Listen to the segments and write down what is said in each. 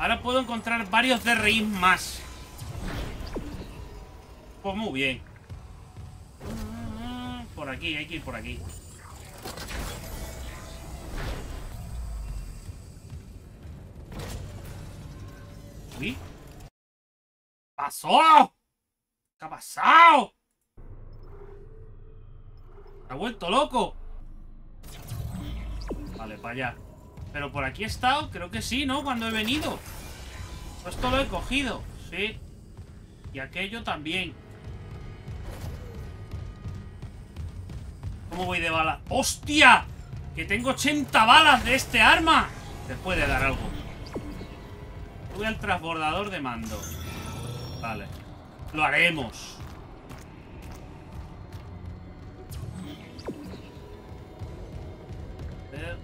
Ahora puedo encontrar varios DRI más. Pues muy bien. Por aquí, hay que ir por aquí. ¿Uy? ¿Qué pasó? ¿Qué ha pasado? ¿Se ha vuelto loco? Vale, para allá. Pero por aquí he estado, creo que sí, ¿no? Cuando he venido. Esto lo he cogido, sí. Y aquello también. ¿Cómo voy de balas? ¡Hostia! Que tengo 80 balas de este arma. Te puede dar algo. Voy al transbordador de mando. Vale. Lo haremos. A ver.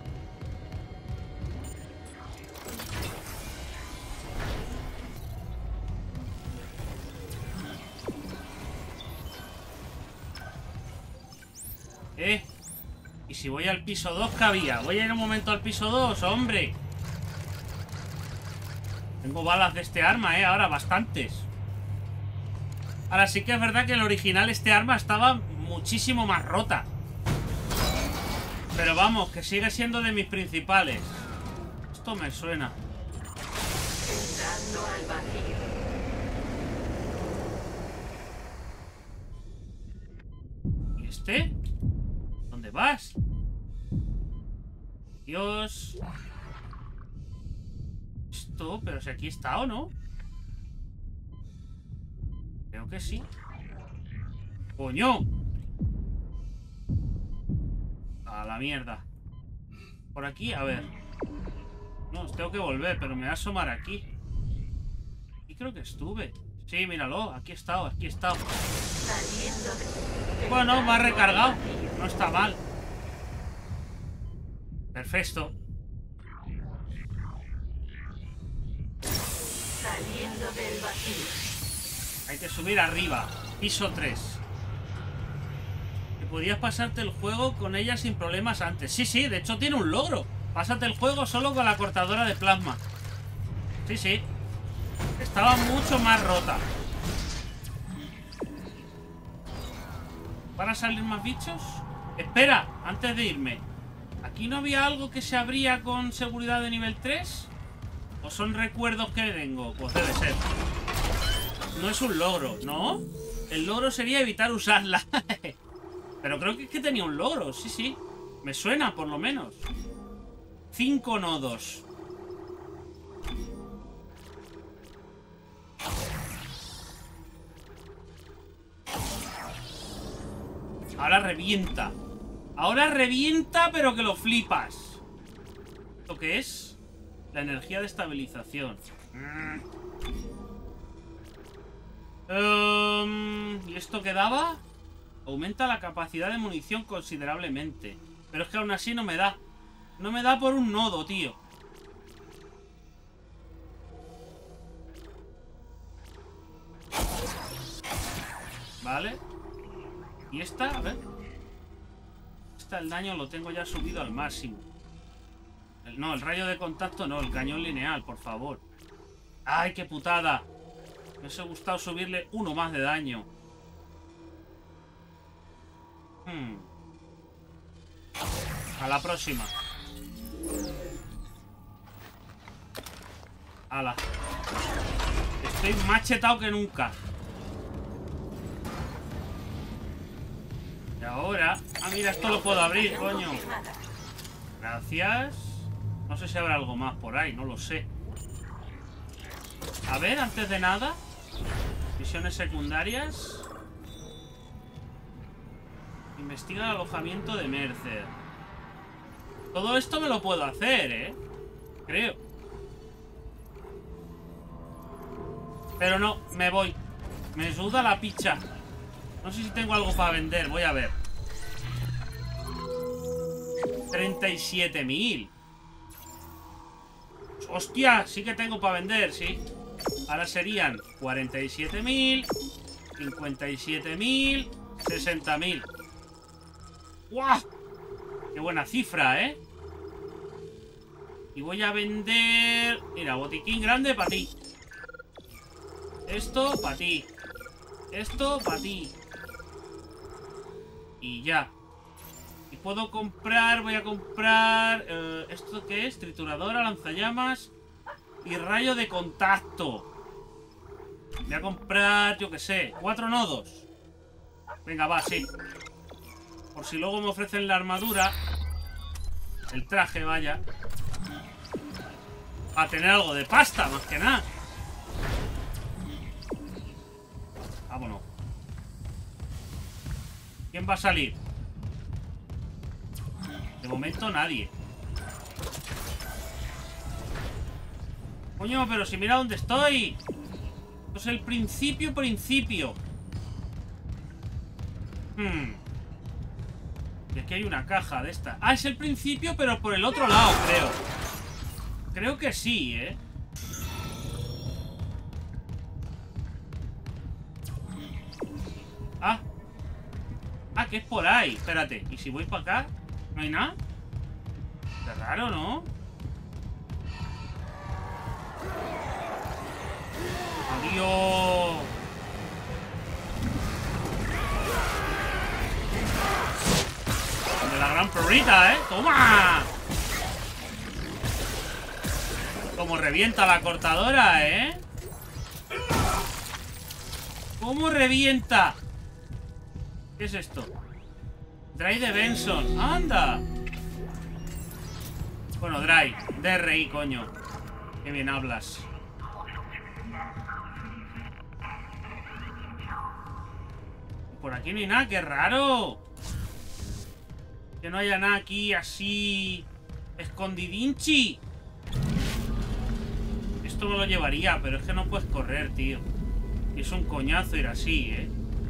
¿Y si voy al piso 2 qué había? Voy a ir un momento al piso 2, hombre. Tengo balas de este arma, ahora bastantes. Ahora sí que es verdad que en el original este arma estaba muchísimo más rota. Pero vamos, que sigue siendo de mis principales. Esto me suena. Entrando al vacío. ¿Y este? ¿Dónde vas? Dios. Esto, pero si aquí está o no. Creo que sí. ¡Coño! A la mierda. Por aquí, a ver. No, tengo que volver, pero me voy a asomar aquí. Y creo que estuve. Sí, míralo, aquí he estado, aquí he estado. Bueno, me ha recargado. No está mal. Perfecto. Saliendo del vacío. Hay que subir arriba. Piso 3. Que podías pasarte el juego con ella sin problemas antes. Sí, sí, de hecho tiene un logro. Pásate el juego solo con la cortadora de plasma. Sí, sí. Estaba mucho más rota. ¿Van a salir más bichos? Espera, antes de irme. ¿Aquí no había algo que se abría con seguridad de nivel 3? ¿O son recuerdos que tengo? Pues debe ser. No es un logro, ¿no? El logro sería evitar usarla. Pero creo que es que tenía un logro, sí, sí. Me suena, por lo menos. 5 nodos. Ahora revienta. Ahora revienta, pero que lo flipas. ¿Esto qué es? La energía de estabilización. ¿Y esto qué daba? Aumenta la capacidad de munición considerablemente. Pero es que aún así no me da. No me da por un nodo, tío. Vale. ¿Y esta? A ver. Esta, el daño lo tengo ya subido al máximo. No, el rayo de contacto no. El cañón lineal, por favor. ¡Ay, qué putada! Me hubiese gustado subirle uno más de daño. A la próxima. Ala. Estoy más chetado que nunca. Y ahora... Ah, mira, esto lo puedo abrir, coño. Gracias. No sé si habrá algo más por ahí, no lo sé. A ver, antes de nada. Misiones secundarias. Investiga el alojamiento de Mercer. Todo esto me lo puedo hacer, creo. Pero no, me voy. Me suda la picha. No sé si tengo algo para vender, voy a ver. 37.000. Hostia, sí que tengo para vender, sí. Ahora serían 47.000, 57.000, 60.000. ¡Guau! ¡Qué buena cifra, Y voy a vender... Mira, botiquín grande para ti. Esto para ti. Esto para ti. Y ya. Y puedo comprar... Voy a comprar... ¿esto qué es? Trituradora, lanzallamas y rayo de contacto. Voy a comprar, yo qué sé, 4 nodos. Venga, va, sí. Por si luego me ofrecen la armadura. El traje, vaya. A tener algo de pasta, más que nada. Vámonos. ¿Quién va a salir? De momento nadie. Coño, pero si mira dónde estoy. Esto es el principio. Y aquí hay una caja de esta. Ah, es el principio, pero por el otro lado, creo. Creo que sí, ¿eh? Ah. Ah, que es por ahí. Espérate. ¿Y si voy para acá? ¿No hay nada? Qué raro, ¿no? Adiós. De la gran perrita, ¿eh? ¡Toma! Como revienta la cortadora, ¿eh? ¿Cómo revienta? ¿Qué es esto? Dry de Benson. ¡Anda! Bueno, Dry. DRI, coño. Qué bien hablas. Por aquí no hay nada, qué raro. Que no haya nada aquí así escondidinchi. Esto me lo llevaría, pero es que no puedes correr, tío. Y es un coñazo ir así, ¿eh?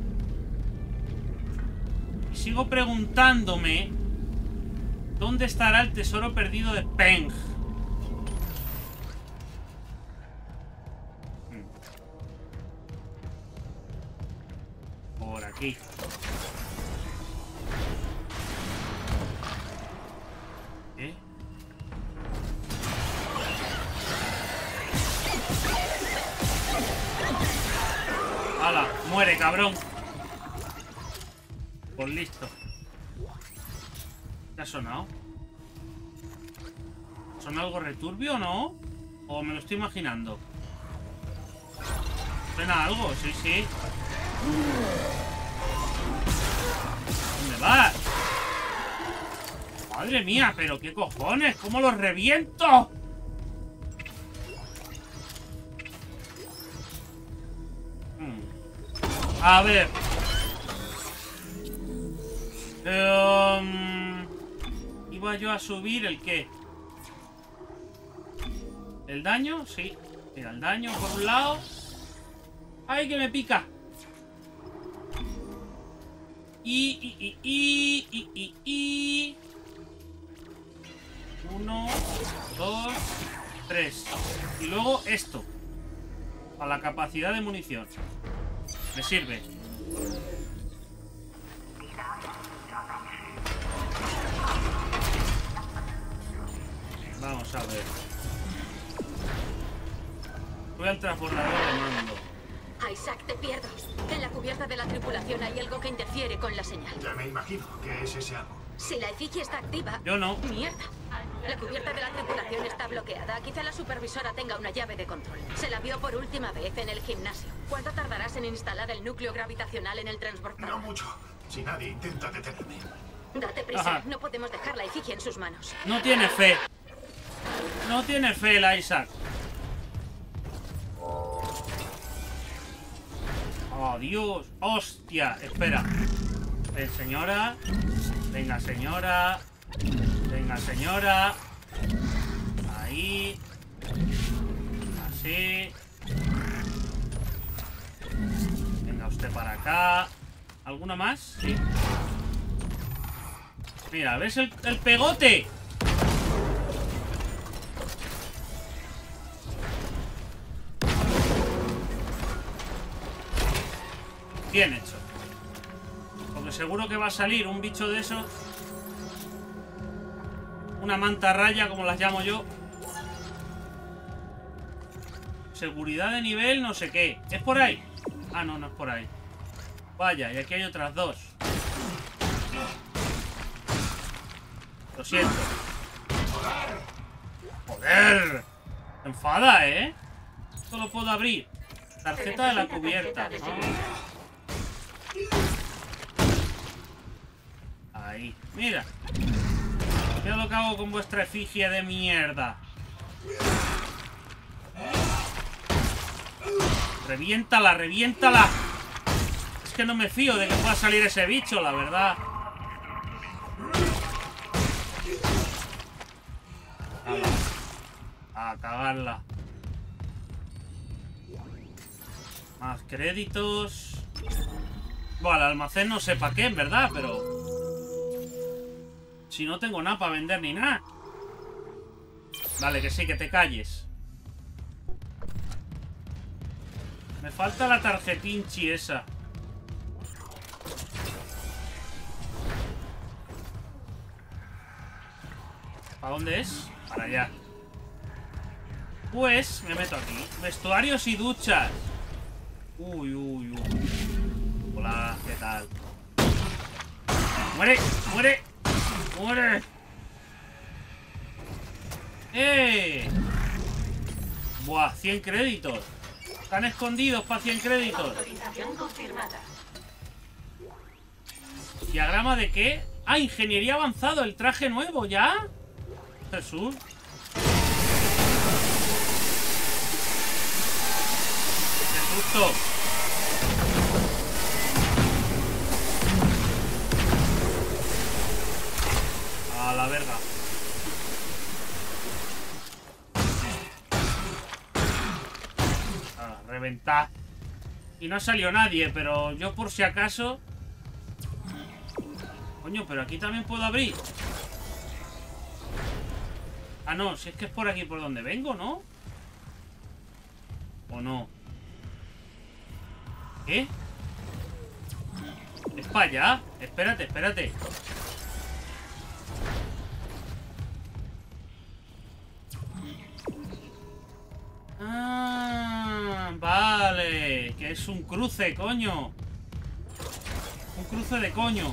Y sigo preguntándome ¿dónde estará el tesoro perdido de Peng? Por aquí. ¿Eh? ¡Hala! ¡Muere, cabrón! Pues listo. ¿Qué ha sonado? ¿Suena algo returbio o no? ¿O me lo estoy imaginando? ¿Suena algo? Sí, sí. ¿Dónde vas? Madre mía, pero qué cojones, ¿cómo los reviento? A ver. Iba yo a subir el qué. ¿El daño? Sí. Mira, el daño por un lado. ¡Ay, que me pica! Y 1, 2, 3. Y luego esto. Para la capacidad de munición. Me sirve. Vamos a ver. Voy al transbordador de mando. Isaac, te pierdo. En la cubierta de la tripulación hay algo que interfiere con la señal. Ya me imagino que es ese algo. Si la efigie está activa... Yo no. ¡Mierda! La cubierta de la tripulación está bloqueada. Quizá la supervisora tenga una llave de control. Se la vio por última vez en el gimnasio. ¿Cuánto tardarás en instalar el núcleo gravitacional en el transbordador? No mucho. Si nadie intenta detenerme. Date prisa. Ajá. No podemos dejar la efigie en sus manos. No tiene fe. No tiene fe el Isaac. Oh, Dios. Hostia. Espera. Señora. Venga, señora. Venga, señora. Ahí. Así. Venga usted para acá. ¿Alguna más? Sí. Mira, ¿ves el pegote? Bien hecho. Porque seguro que va a salir un bicho de esos. Una mantarraya, como las llamo yo. Seguridad de nivel no sé qué. ¿Es por ahí? Ah, no, no es por ahí. Vaya, y aquí hay otras dos. Lo siento. ¡Joder! Se enfada, ¿eh? Esto lo puedo abrir. Tarjeta de la cubierta. Ahí. Mira. Mira lo que hago con vuestra efigie de mierda. Reviéntala, reviéntala. Es que no me fío de que pueda salir ese bicho, la verdad. A cagarla. Más créditos. Bueno, el almacén no sé para qué, en verdad, pero... si no tengo nada para vender ni nada. Vale, que sí, que te calles. Me falta la tarjetinchi esa. ¿Para dónde es? Para allá. Pues me meto aquí. Vestuarios y duchas. Uy, uy, uy. Hola, ¿qué tal? ¡Muere! ¡Muere! ¡Muere! ¡Eh! Buah, 100 créditos. Están escondidos para 100 créditos. Autorización confirmada. ¿Diagrama de qué? ¡Ah, ingeniería avanzado! El traje nuevo, ¿ya? Jesús. ¡Qué susto! A la verga. Reventar. Y no salió nadie, pero yo por si acaso... Coño, pero aquí también puedo abrir. Ah, no, si es que es por aquí por donde vengo, ¿no? ¿O no? ¿Qué? Es para allá. Espérate, espérate. Ah, vale. Que es un cruce, coño. Un cruce de coño.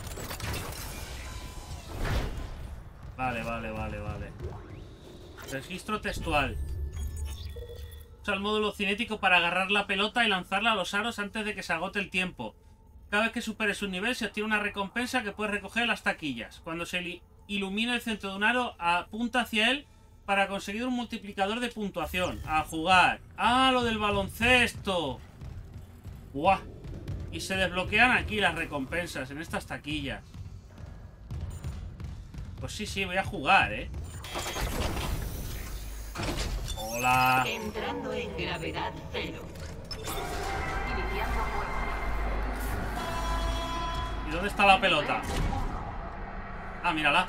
Vale, vale, vale, vale. Registro textual. Usa el módulo cinético para agarrar la pelota y lanzarla a los aros antes de que se agote el tiempo. Cada vez que superes un nivel se obtiene una recompensa que puedes recoger en las taquillas. Cuando se ilumina el centro de un aro, apunta hacia él para conseguir un multiplicador de puntuación. A jugar. ¡Ah, lo del baloncesto! ¡Guau! Y se desbloquean aquí las recompensas, en estas taquillas. Pues sí, sí, voy a jugar, ¿eh? Hola. Entrando en gravedad cero. Iniciando vuelo. ¿Y dónde está la pelota? Ah, mírala.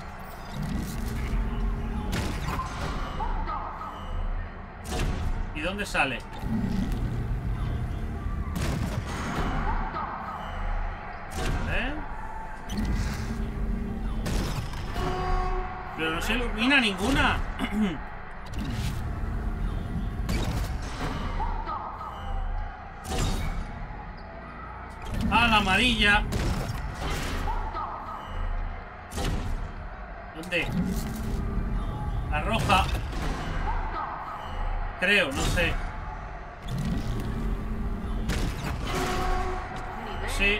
¿Y dónde sale? ¿Eh? Pero no se ilumina ninguna. Ah, la amarilla. ¿Dónde? La roja. Creo, no sé. Sí.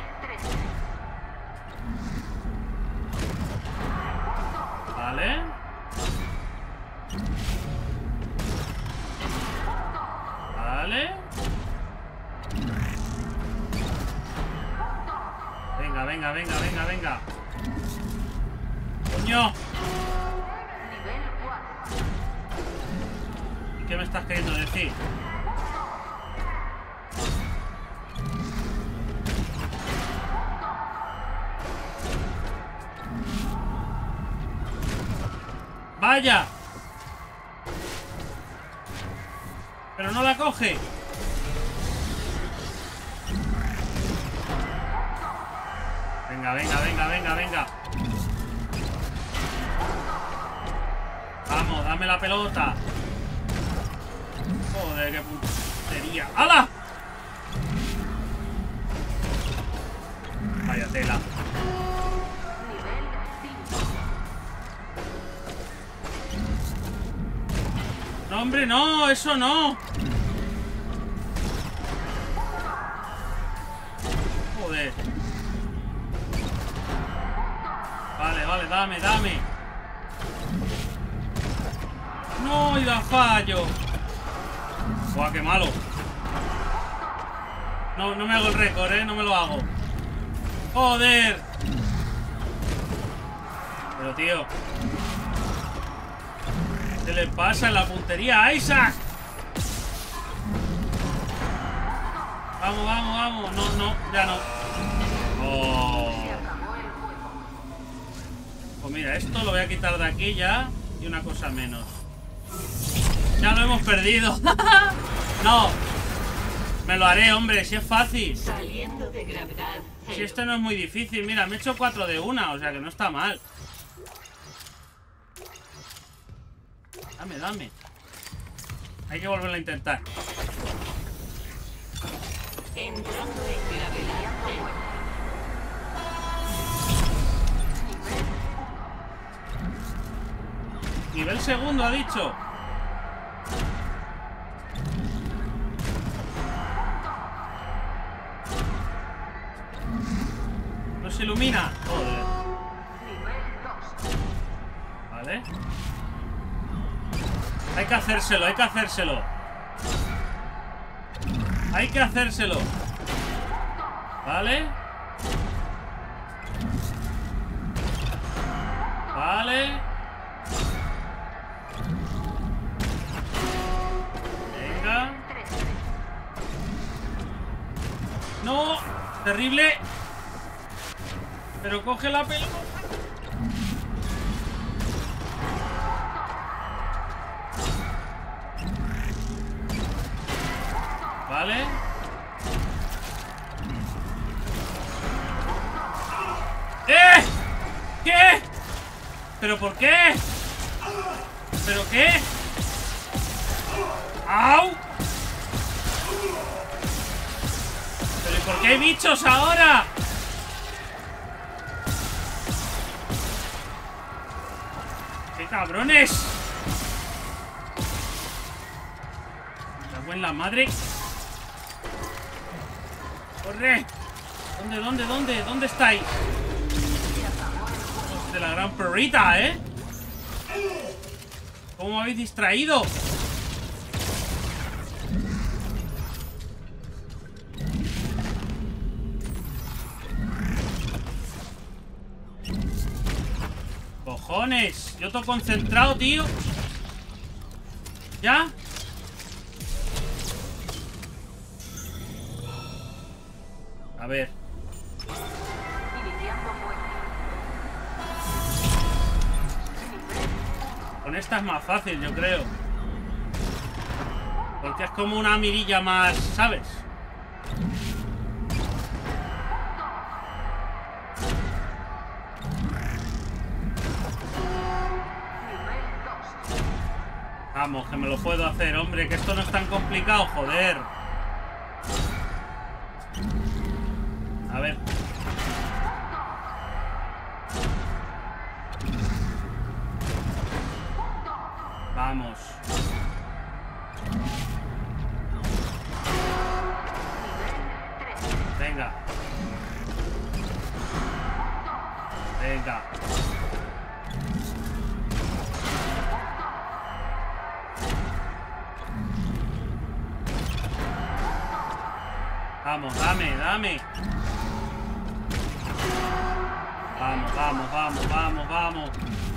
Vale. Vale. Venga, venga, venga, venga, venga. ¡Coño! ¿Y qué me estás queriendo decir? ¡Vaya! Pero no la coge. Venga, venga, venga, venga, venga. Vamos, dame la pelota. Joder, qué puntería. ¡Hala! Vaya tela. No, hombre, no, eso no. Joder. Vale, vale, dame, dame. No, iba a fallo. Buah, qué malo. No, no me hago el récord, no me lo hago. Joder. Pero, tío, ¿qué le pasa en la puntería a Isaac? Vamos, vamos, vamos. No, no, ya no. Oh. Pues mira, esto lo voy a quitar de aquí ya. Y una cosa menos. Ya lo hemos perdido. No. Me lo haré, hombre, si es fácil. Saliendo de gravedad. Si esto no es muy difícil. Mira, me he hecho 4 de una, o sea que no está mal. Dame, dame. Hay que volverlo a intentar. Entrando en gravedad. Nivel segundo, ha dicho. No se ilumina. Joder. Vale. Hay que hacérselo, hay que hacérselo. Hay que hacérselo. Vale. Vale. Venga. No. Terrible. Pero coge la pelota. Vale. ¿Qué? ¿Pero por qué? ¿Pero qué? ¡Au! ¿Pero y por qué hay bichos ahora? ¡Qué cabrones! Me cago en la madre. ¡Corre! ¿Dónde estáis? De la gran perrita, ¿eh? ¿Cómo me habéis distraído? ¡Cojones! Yo todo concentrado, tío. ¿Ya? A ver. Con esta es más fácil, yo creo. Porque es como una mirilla más, ¿sabes? Vamos, que me lo puedo hacer, hombre. Que esto no es tan complicado, joder. A ver. Vamos. Venga. Venga. Vamos, dame. Vamos.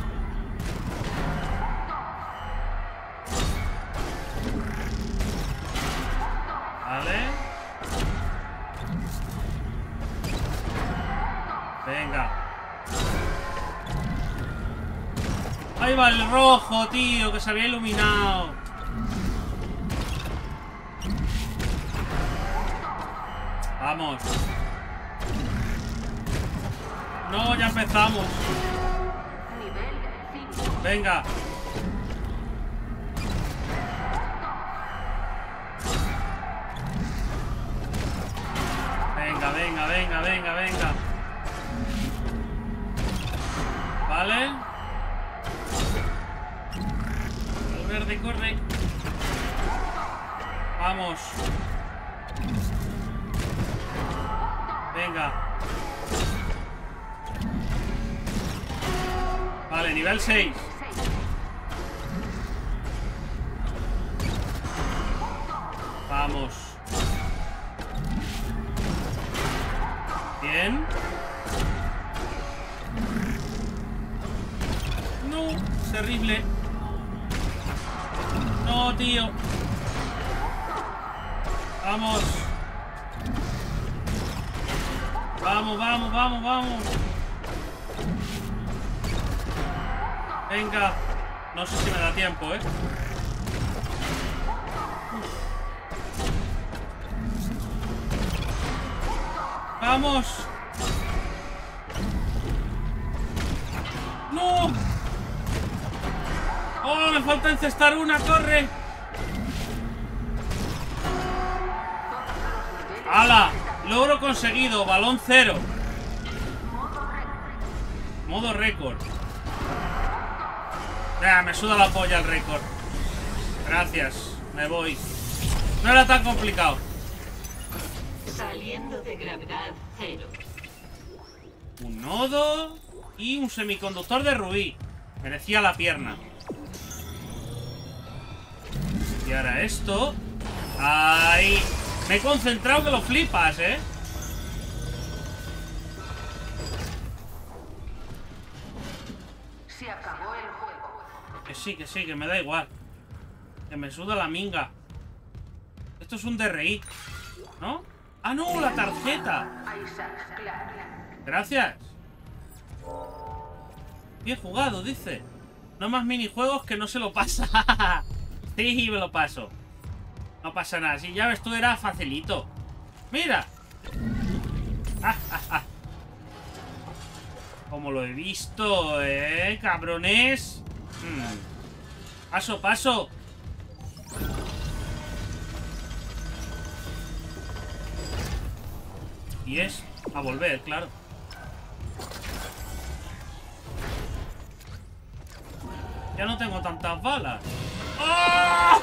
Vale. Venga. Ahí va el rojo, tío, que se había iluminado. Vamos. No, ya empezamos. Venga. Venga, venga, venga, venga. Vale. Verde, corre. Vamos. Venga. Vale, nivel 6. Vamos. Bien. No, terrible. No, tío. Vamos. Vamos, vamos, vamos, vamos. Venga. No sé si me da tiempo, ¿eh? ¡Vamos! ¡No! ¡Oh, me falta encestar una! ¡Corre! ¡Hala! Logro conseguido. Balón 0. Modo récord. Me suda la polla el récord. Gracias. Me voy. No era tan complicado. Saliendo de gravedad 0. Un nodo y un semiconductor de rubí. Merecía la pierna. Y ahora esto. ¡Ay! Me he concentrado que lo flipas, ¿eh? Se acabó el juego. Que sí, que me da igual. Que me suda la minga. Esto es un DRI, ¿no? ¡Ah, no! ¡La tarjeta! Gracias. Bien jugado, dice. No más minijuegos que no se lo pasa. Sí, me lo paso. No pasa nada. Si ya ves tú, era facilito. ¡Mira! Como lo he visto, cabrones. Paso, paso. Y es a volver, claro. Ya no tengo tantas balas. ¡Oh!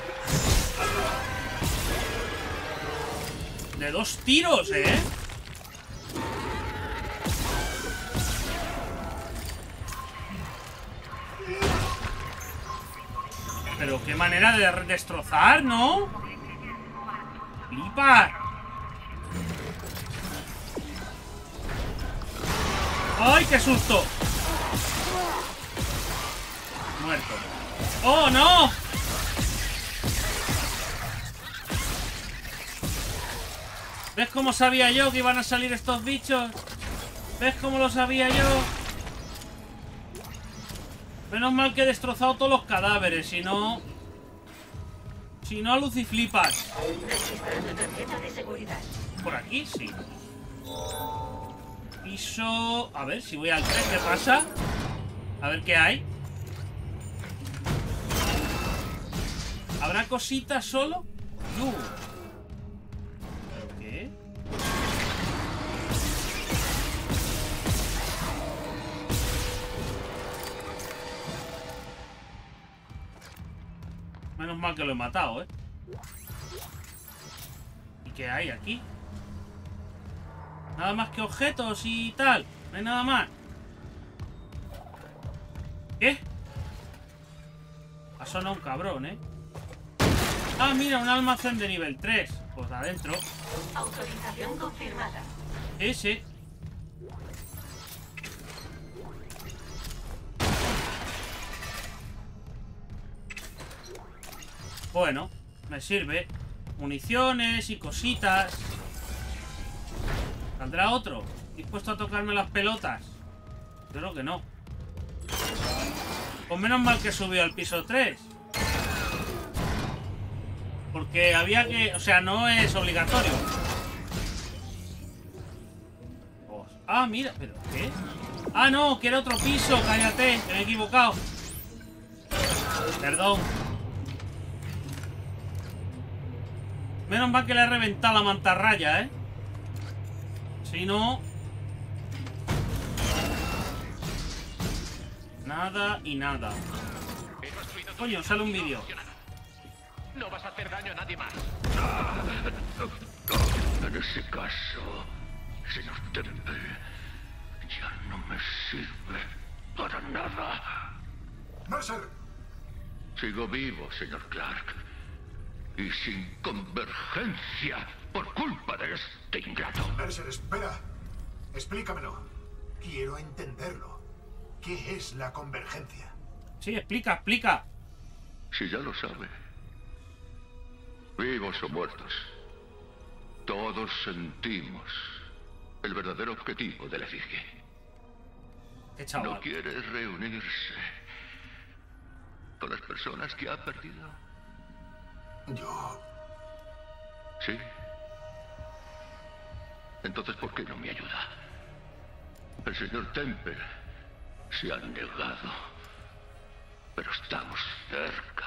De 2 tiros, ¿eh? Pero qué manera de destrozar, ¿no? ¡Flipa! ¡Ay, qué susto! Muerto. ¡Oh, no! ¿Ves cómo sabía yo que iban a salir estos bichos? ¿Ves cómo lo sabía yo? Menos mal que he destrozado todos los cadáveres, si no... Si no, luciflipas. Por aquí, sí. Piso... A ver, si voy al 3, ¿qué pasa? A ver qué hay. ¿Habrá cositas solo? No. ¿Pero qué? Menos mal que lo he matado, ¿eh? ¿Y qué hay aquí? Nada más que objetos y tal. No hay nada más. ¿Qué? Ha sonado un cabrón, ¿eh? Ah, mira, un almacén de nivel 3. Pues adentro. Autorización confirmada. Sí, sí. Bueno, me sirve. Municiones y cositas. ¿Saldrá otro? ¿Dispuesto a tocarme las pelotas? Yo creo que no. Pues menos mal que subió al piso 3. Porque había que... O sea, no es obligatorio. Ah, mira, ¿pero qué? Ah, no, que era otro piso, cállate, que me he equivocado. Perdón. Menos mal que le he reventado la mantarraya, ¿eh? Si no... Nada y nada. Coño, sale un vídeo. No vas a hacer daño a nadie más. En ese caso, señor Temple, ya no me sirve para nada. ¡Mercer! Sigo vivo, señor Clark. Y sin convergencia por culpa de este ingrato. Mercer, espera. Explícamelo. Quiero entenderlo. ¿Qué es la convergencia? Sí, explica, explica. Si ya lo sabe. Vivos o muertos, todos sentimos el verdadero objetivo de la efigie. Qué chaval. ¿No quiere reunirse con las personas que ha perdido? Yo... Sí. Entonces, ¿por qué no me ayuda? El señor Temple se ha negado, pero estamos cerca.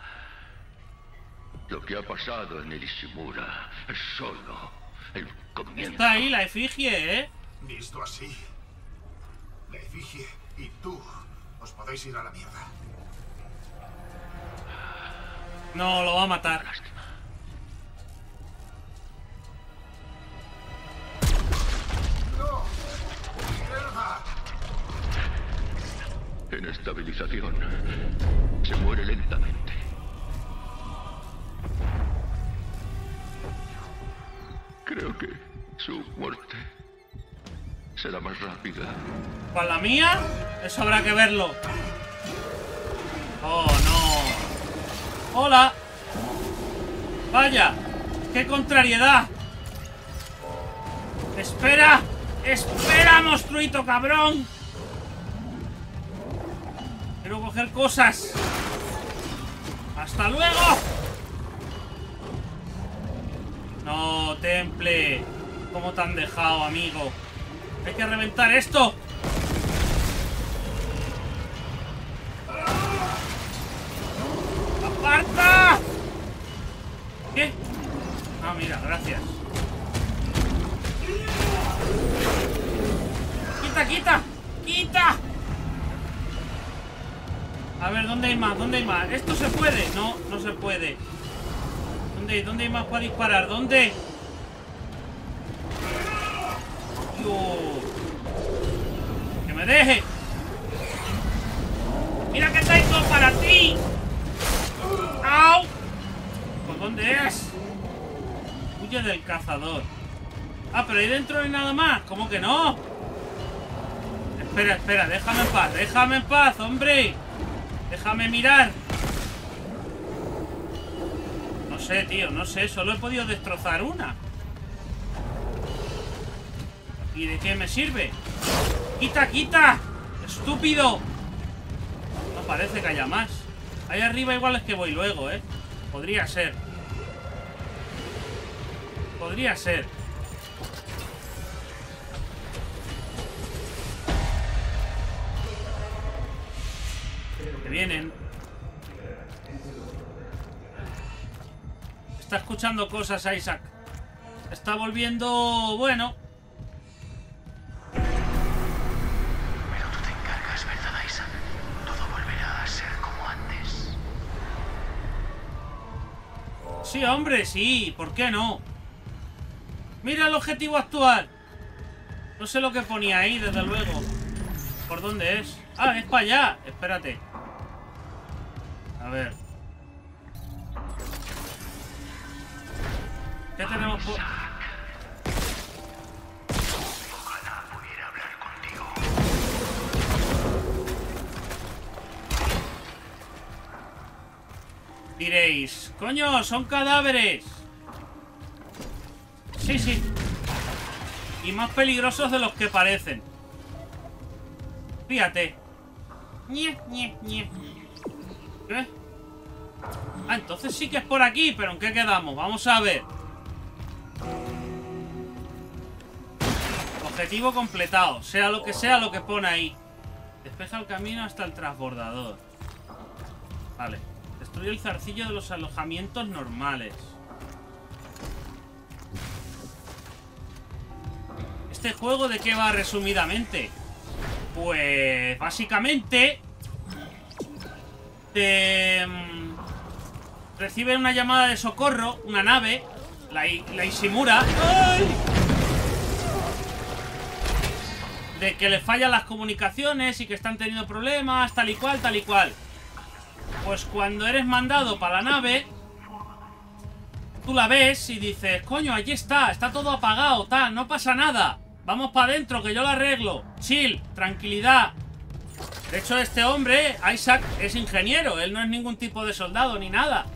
Lo que ha pasado en el Ishimura es solo el comienzo. Está ahí la efigie, ¿eh? Visto así, la efigie y tú os podéis ir a la mierda. No, lo va a matar. Lástima. ¡No! ¡Mierda! En estabilización se muere lentamente. Creo que su muerte será más rápida. ¿Con la mía? Eso habrá que verlo. Oh, no. Hola. Vaya. ¡Qué contrariedad! ¡Espera! ¡Espera, monstruito cabrón! Quiero coger cosas. ¡Hasta luego! No, Temple. ¿Cómo te han dejado, amigo? Hay que reventar esto. ¡Aparta! ¿Qué? Ah, mira, gracias. ¡Quita, quita! ¡Quita! A ver, ¿dónde hay más? ¿Dónde hay más? ¿Esto se puede? No, no se puede. ¿Dónde hay más para disparar? ¿Dónde? Dios. ¡Que me deje! ¡Mira que tengo para ti! ¡Au! ¿Por dónde es? Huye del cazador. Ah, pero ahí dentro no hay nada más. ¿Cómo que no? Espera, espera, déjame en paz. Déjame en paz, hombre. Déjame mirar. No sé, tío, no sé. Solo he podido destrozar una. ¿Y de qué me sirve? ¡Quita, quita! ¡Estúpido! No parece que haya más. Ahí arriba igual es que voy luego, ¿eh? Podría ser. Podría ser. Que vienen. Está escuchando cosas, Isaac. Está volviendo... bueno. Pero tú te encargas, ¿verdad, Isaac? Todo volverá a ser como antes. Sí, hombre, sí. ¿Por qué no? Mira el objetivo actual. No sé lo que ponía ahí, desde luego. ¿Por dónde es? Ah, es para allá. Espérate. A ver. ¿Qué tenemos por...? Ojalá pudiera hablar contigo. Diréis, coño, son cadáveres. Sí, sí. Y más peligrosos de los que parecen. Fíjate. Ñe, ñe, ñe. ¿Qué? Ah, entonces sí que es por aquí. ¿Pero en qué quedamos? Vamos a ver. Objetivo completado. Sea lo que pone ahí. Despeja el camino hasta el transbordador. Vale. Destruye el zarcillo de los alojamientos normales. este juego de qué va resumidamente. Pues básicamente recibe una llamada de socorro, una nave, la Ishimura. ¡Ay! De que les fallan las comunicaciones y que están teniendo problemas, tal y cual, tal y cual. Pues cuando eres mandado para la nave, tú la ves y dices, coño, allí está todo apagado, tal, no pasa nada. Vamos para adentro, que yo lo arreglo. Chill, tranquilidad. De hecho, este hombre, Isaac, es ingeniero. Él no es ningún tipo de soldado ni nada.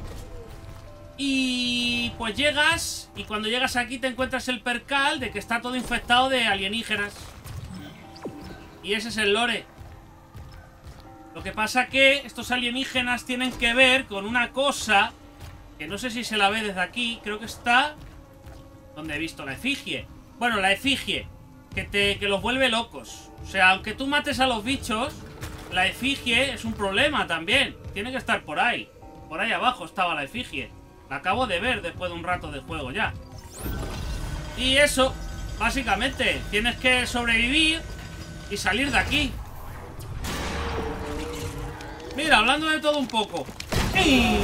Y pues llegas, y cuando llegas aquí te encuentras el percal de que está todo infectado de alienígenas. Y ese es el lore. Lo que pasa que estos alienígenas tienen que ver con una cosa que no sé si se la ve desde aquí. Creo que está donde he visto la efigie. Bueno, la efigie que los vuelve locos. O sea, aunque tú mates a los bichos, la efigie es un problema también. Tiene que estar por ahí. Por ahí abajo estaba la efigie. La acabo de ver después de un rato de juego ya. Y eso, básicamente, tienes que sobrevivir y salir de aquí. Mira, hablando de todo un poco. ¡Ey!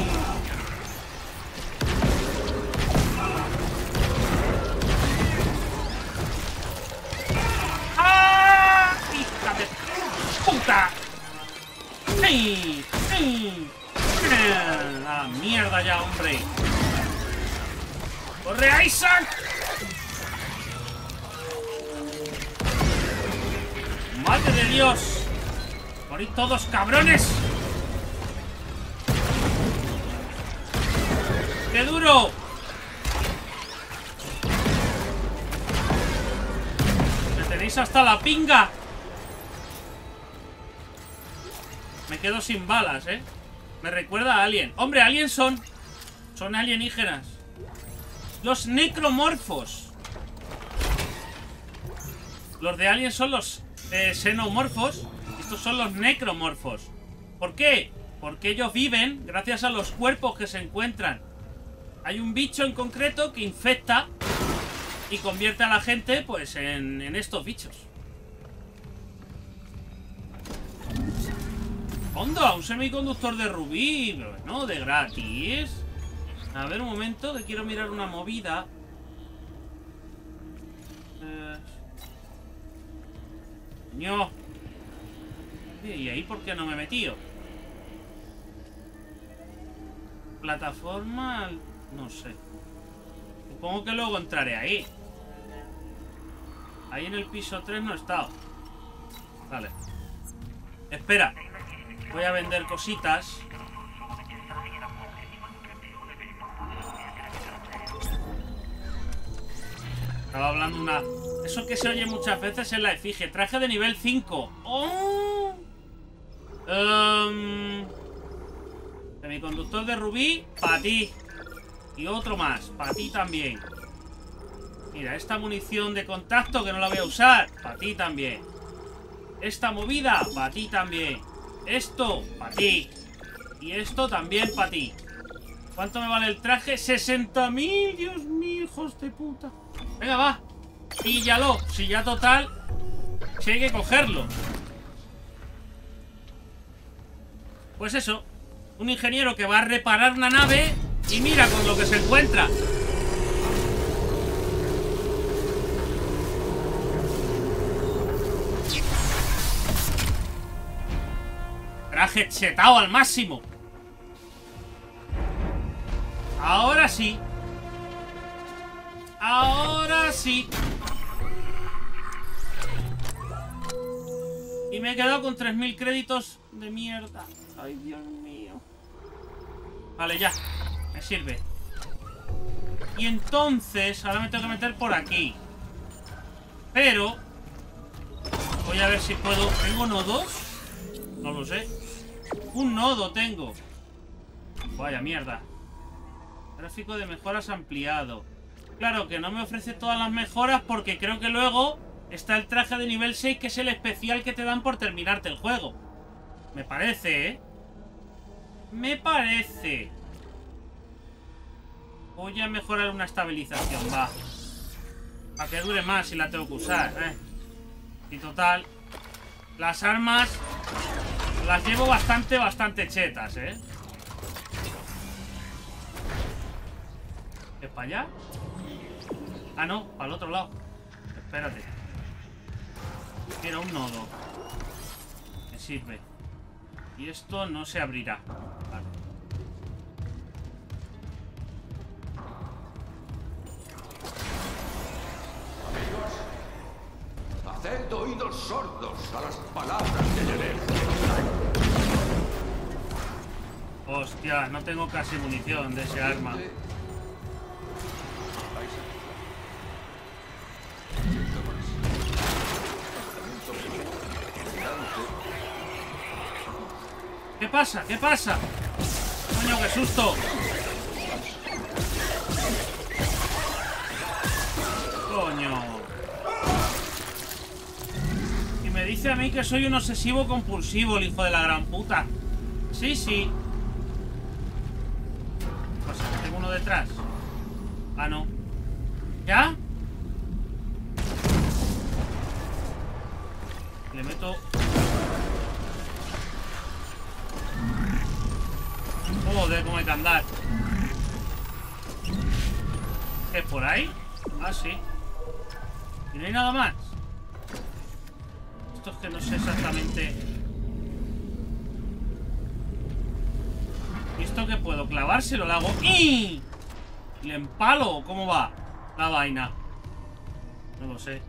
¡Ah! ¡Hija de puta! ¡Ey! ¡Ey! ¡La mierda ya, hombre! ¡Corre, Isaac! ¡Madre de Dios! ¡Morid todos, cabrones! ¡Qué duro! ¡Me tenéis hasta la pinga! Me quedo sin balas, ¿eh? Me recuerda a Alien. ¡Hombre, Alien son alienígenas! Los necromorfos. Los de Alien son los xenomorfos. Estos son los necromorfos. ¿Por qué? Porque ellos viven gracias a los cuerpos que se encuentran. Hay un bicho en concreto que infecta y convierte a la gente, pues, en estos bichos. ¡Onda! Un semiconductor de rubí. Pero no, de gratis. A ver, un momento, que quiero mirar una movida. Coño. ¿Y ahí por qué no me he metido? Plataforma... No sé. Supongo que luego entraré ahí. Ahí en el piso 3 no he estado. Vale. Espera. Voy a vender cositas. Estaba hablando una... Eso que se oye muchas veces en la efigie. Traje de nivel 5. ¡Oh! Semiconductor de rubí, para ti. Y otro más, para ti también. Mira, esta munición de contacto que no la voy a usar, para ti también. Esta movida, para ti también. Esto, para ti. Y esto también para ti. ¿Cuánto me vale el traje? 60.000, Dios mío, hijos de puta. Venga, va. Píllalo. Si ya total, si hay que cogerlo. Pues eso. Un ingeniero que va a reparar una nave y mira con lo que se encuentra. Traje chetado al máximo. Ahora sí. Ahora sí. Y me he quedado con 3.000 créditos de mierda. Ay, Dios mío. Vale, ya. Me sirve. Y entonces, ahora me tengo que meter por aquí. Pero voy a ver si puedo. ¿Tengo nodos? No lo sé. Un nodo tengo. Vaya mierda. Gráfico de mejoras ampliado. Claro que no me ofrece todas las mejoras porque creo que luego está el traje de nivel 6, que es el especial que te dan por terminarte el juego. Me parece, ¿eh? Me parece. Voy a mejorar una estabilización, va. Para que dure más si la tengo que usar, Y total, las armas las llevo bastante chetas, ¿Es para allá? Ah, no, para el otro lado. Espérate. Quiero un nodo. Me sirve. Y esto no se abrirá. Vale. Haced oídos sordos a las palabras de Yelem. Hostia, no tengo casi munición de ese arma. ¿Qué pasa? ¿Qué pasa? Coño, qué susto. Coño. Y me dice a mí que soy un obsesivo compulsivo, el hijo de la gran puta. Sí, sí. ¿Qué pasa? ¿Tengo uno detrás? Ah, no. ¿Ya? Le meto... Joder, cómo hay que andar. ¿Qué es por ahí? Ah, sí. ¿Y no hay nada más? Esto es que no sé exactamente. ¿Y esto qué puedo? ¿Clavárselo? ¿Lo hago? ¡Y! ¿Le empalo? ¿Cómo va la vaina? No lo sé.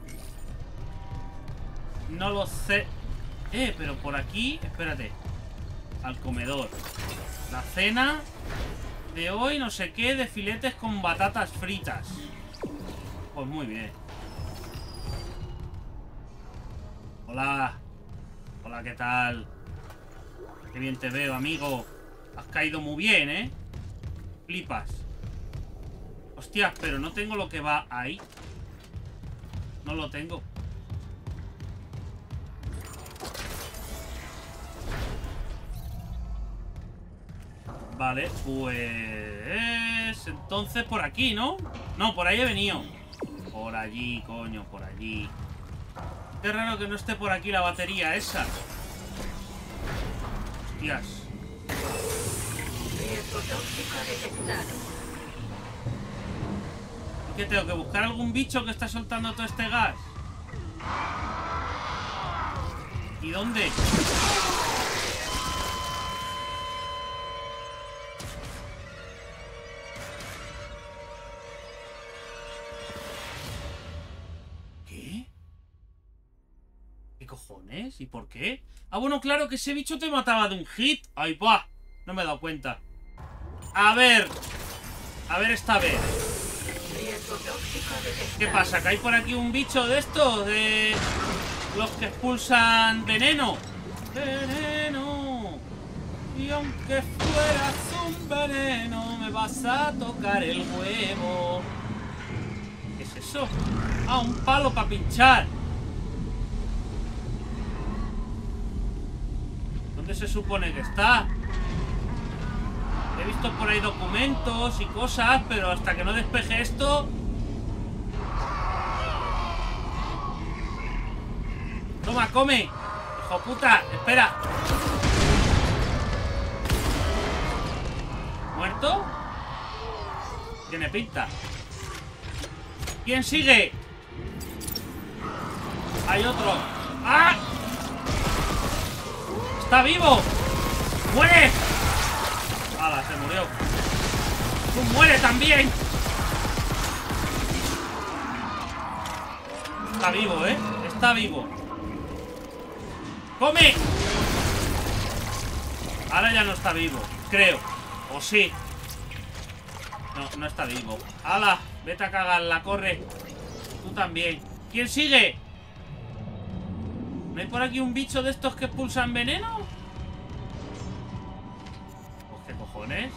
No lo sé. Pero por aquí... Espérate. Al comedor. La cena de hoy, no sé qué, de filetes con batatas fritas. Pues muy bien. Hola. Hola, ¿qué tal? Qué bien te veo, amigo. Has caído muy bien, Flipas. Hostias, pero no tengo lo que va ahí. No lo tengo. Vale, pues... Entonces por aquí, ¿no? No, por ahí he venido. Por allí, coño, por allí. Qué raro que no esté por aquí la batería esa. Hostias. ¿Qué tengo que buscar algún bicho que está soltando todo este gas? ¿Y dónde? ¿Qué cojones? ¿Y por qué? Ah, bueno, claro que ese bicho te mataba de un hit. ¡Ay, pa! No me he dado cuenta. A ver esta vez. ¿Qué pasa? ¿Que hay por aquí un bicho de estos? De los que expulsan veneno. Veneno. Y aunque fueras un veneno, me vas a tocar el huevo. ¿Qué es eso? Ah, un palo para pinchar. ¿Dónde se supone que está? He visto por ahí documentos y cosas, pero hasta que no despeje esto... ¡Toma, come! ¡Hijo puta! ¡Espera! ¿Muerto? Tiene pinta. ¿Quién sigue? Hay otro. ¡Ah! ¡Está vivo! ¡Muere! ¡Hala! Se murió. ¡Tú muere también! Está vivo, Está vivo. ¡Come! Ahora ya no está vivo, creo. O sí. No, no está vivo. ¡Hala! Vete a cagarla, corre. Tú también. ¿Quién sigue? ¿No hay por aquí un bicho de estos que expulsan veneno? Pues qué cojones.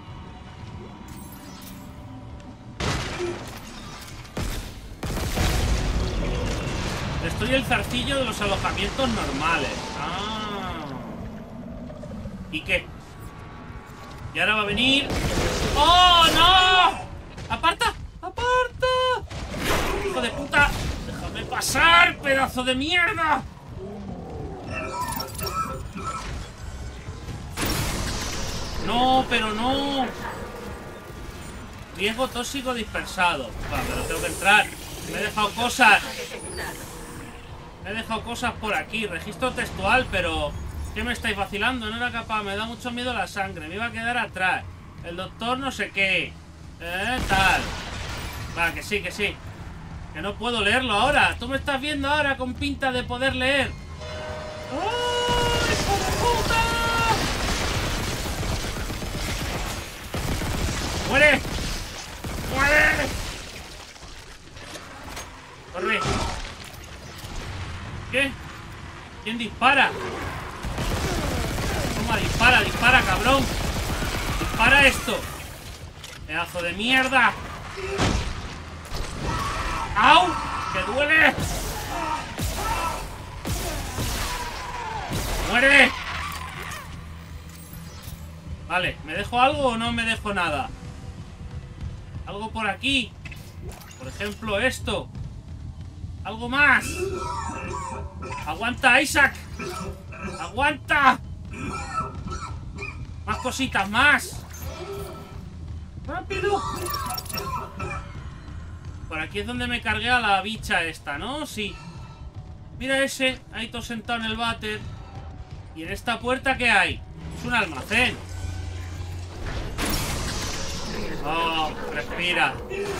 Estoy el zarcillo de los alojamientos normales. Ah. ¿Y qué? Y ahora va a venir... ¡Oh, no! ¡Aparta! ¡Aparta! de puta! ¡Déjame pasar, pedazo de mierda! No, pero no. Riesgo tóxico dispersado. Vale, pero tengo que entrar. Me he dejado cosas. Me he dejado cosas por aquí. Registro textual, pero... ¿Qué me estáis vacilando? No era capaz. Me da mucho miedo la sangre. Me iba a quedar atrás. El doctor no sé qué. Tal. Va, que sí, que sí. Que no puedo leerlo ahora. Tú me estás viendo ahora con pinta de poder leer. ¡Oh, hijo de puta! ¡Muere! ¡Muere! ¡Corre! ¿Qué? ¿Quién dispara? Toma, dispara, dispara, cabrón. Dispara esto. Pedazo de mierda. ¡Au! ¡Que duele! ¡Muere! Vale, ¿me dejo algo o no me dejo nada? Algo por aquí. Por ejemplo, esto. Algo más. ¡Aguanta, Isaac! ¡Aguanta! Más cositas, más. ¡Rápido! Por aquí es donde me cargué a la bicha esta, ¿no? Sí. Mira ese, ahí todo sentado en el váter. ¿Y en esta puerta qué hay? Es un almacén. Oh, respira.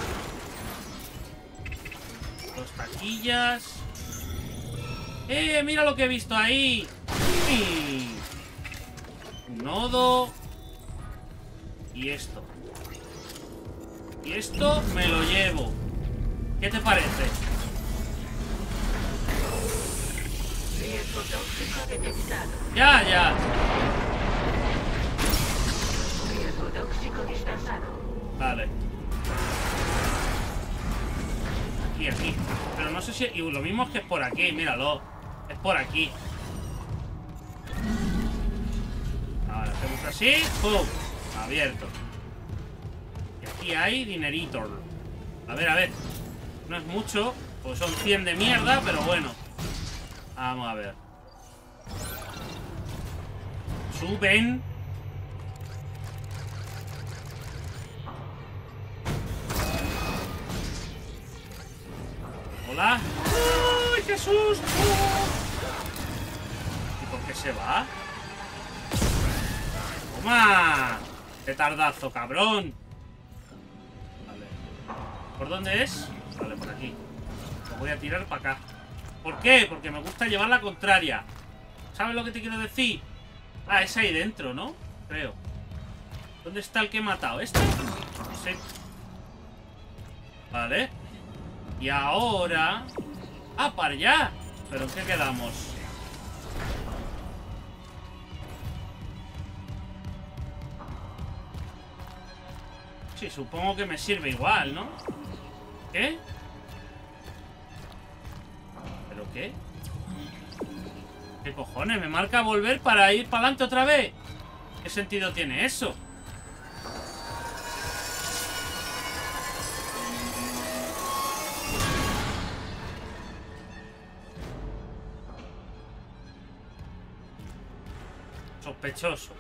Dos taquillas. Mira lo que he visto ahí. Un nodo. Y esto. Y esto me lo llevo. ¿Qué te parece? Riesgo tóxico detectado. Ya, ya. Riesgo tóxico dispersado. Vale. Aquí, aquí. Pero no sé si... Y lo mismo es que es por aquí, míralo. Es por aquí. Ahora hacemos así. ¡Pum! Abierto. Y aquí hay dinerito. A ver. No es mucho, pues son 100 de mierda, pero bueno. Vamos a ver. Suben. Hola. ¡Uy, qué susto! ¿Y por qué se va? ¡Toma! ¡Qué tardazo, cabrón! Vale. ¿Por dónde es? Vale, por aquí. Lo voy a tirar para acá. ¿Por qué? Porque me gusta llevar la contraria. ¿Sabes lo que te quiero decir? Ah, es ahí dentro, ¿no? Creo. ¿Dónde está el que he matado? ¿Este? Sí. Vale. Y ahora... ¡Ah, para allá! ¿Pero en qué quedamos? Sí, supongo que me sirve igual, ¿no? ¿Qué? ¿Pero qué? ¿Qué cojones? ¿Me marca volver para ir para adelante otra vez? ¿Qué sentido tiene eso? Sospechoso.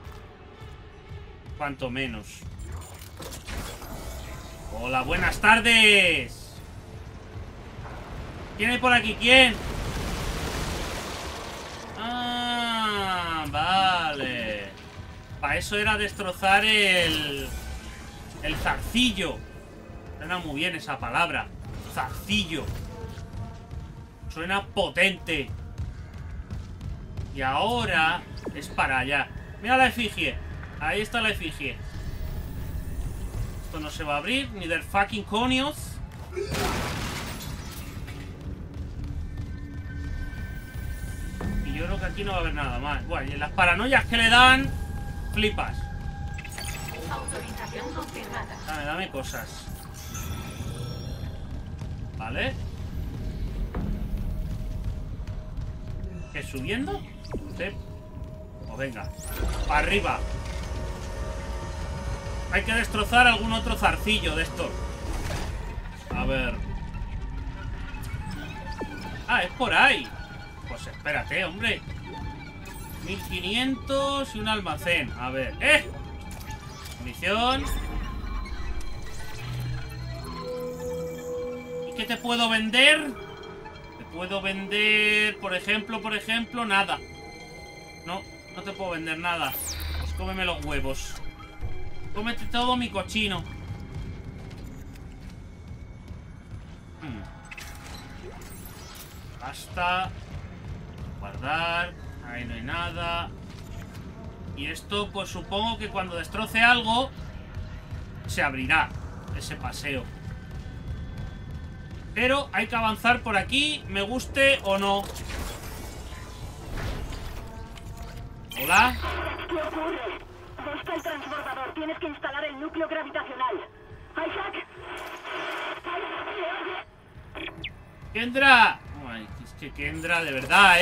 Cuanto menos. Hola, buenas tardes. ¿Quién hay por aquí? ¿Quién? Ah, vale. Para eso era destrozar el zarcillo. Suena muy bien esa palabra. Zarcillo. Suena potente. Y ahora es para allá. Mira la efigie. Ahí está la efigie. Esto no se va a abrir. Ni del fucking conios. Y yo creo que aquí no va a haber nada más. Bueno, y las paranoias que le dan, flipas. Autorización confirmada. Dame cosas. Vale. ¿Qué, subiendo? Sí. Pues venga. Para arriba. Hay que destrozar algún otro zarcillo de estos. A ver. Ah, es por ahí. Pues espérate, hombre. 1500 y un almacén. A ver, munición. ¿Y qué te puedo vender? Te puedo vender, por ejemplo, nada. No, no te puedo vender nada. Pues cómeme los huevos. Cómete todo mi cochino. Basta. Guardar. Ahí no hay nada. Y esto, pues supongo que cuando destroce algo se abrirá ese paseo. Pero hay que avanzar por aquí, me guste o no. ¿Hola? ¿Qué ocurre? Busca el transbordador. Tienes que instalar el núcleo gravitacional. ¡Isaac! ¡Kendra! Ay, es que Kendra, de verdad,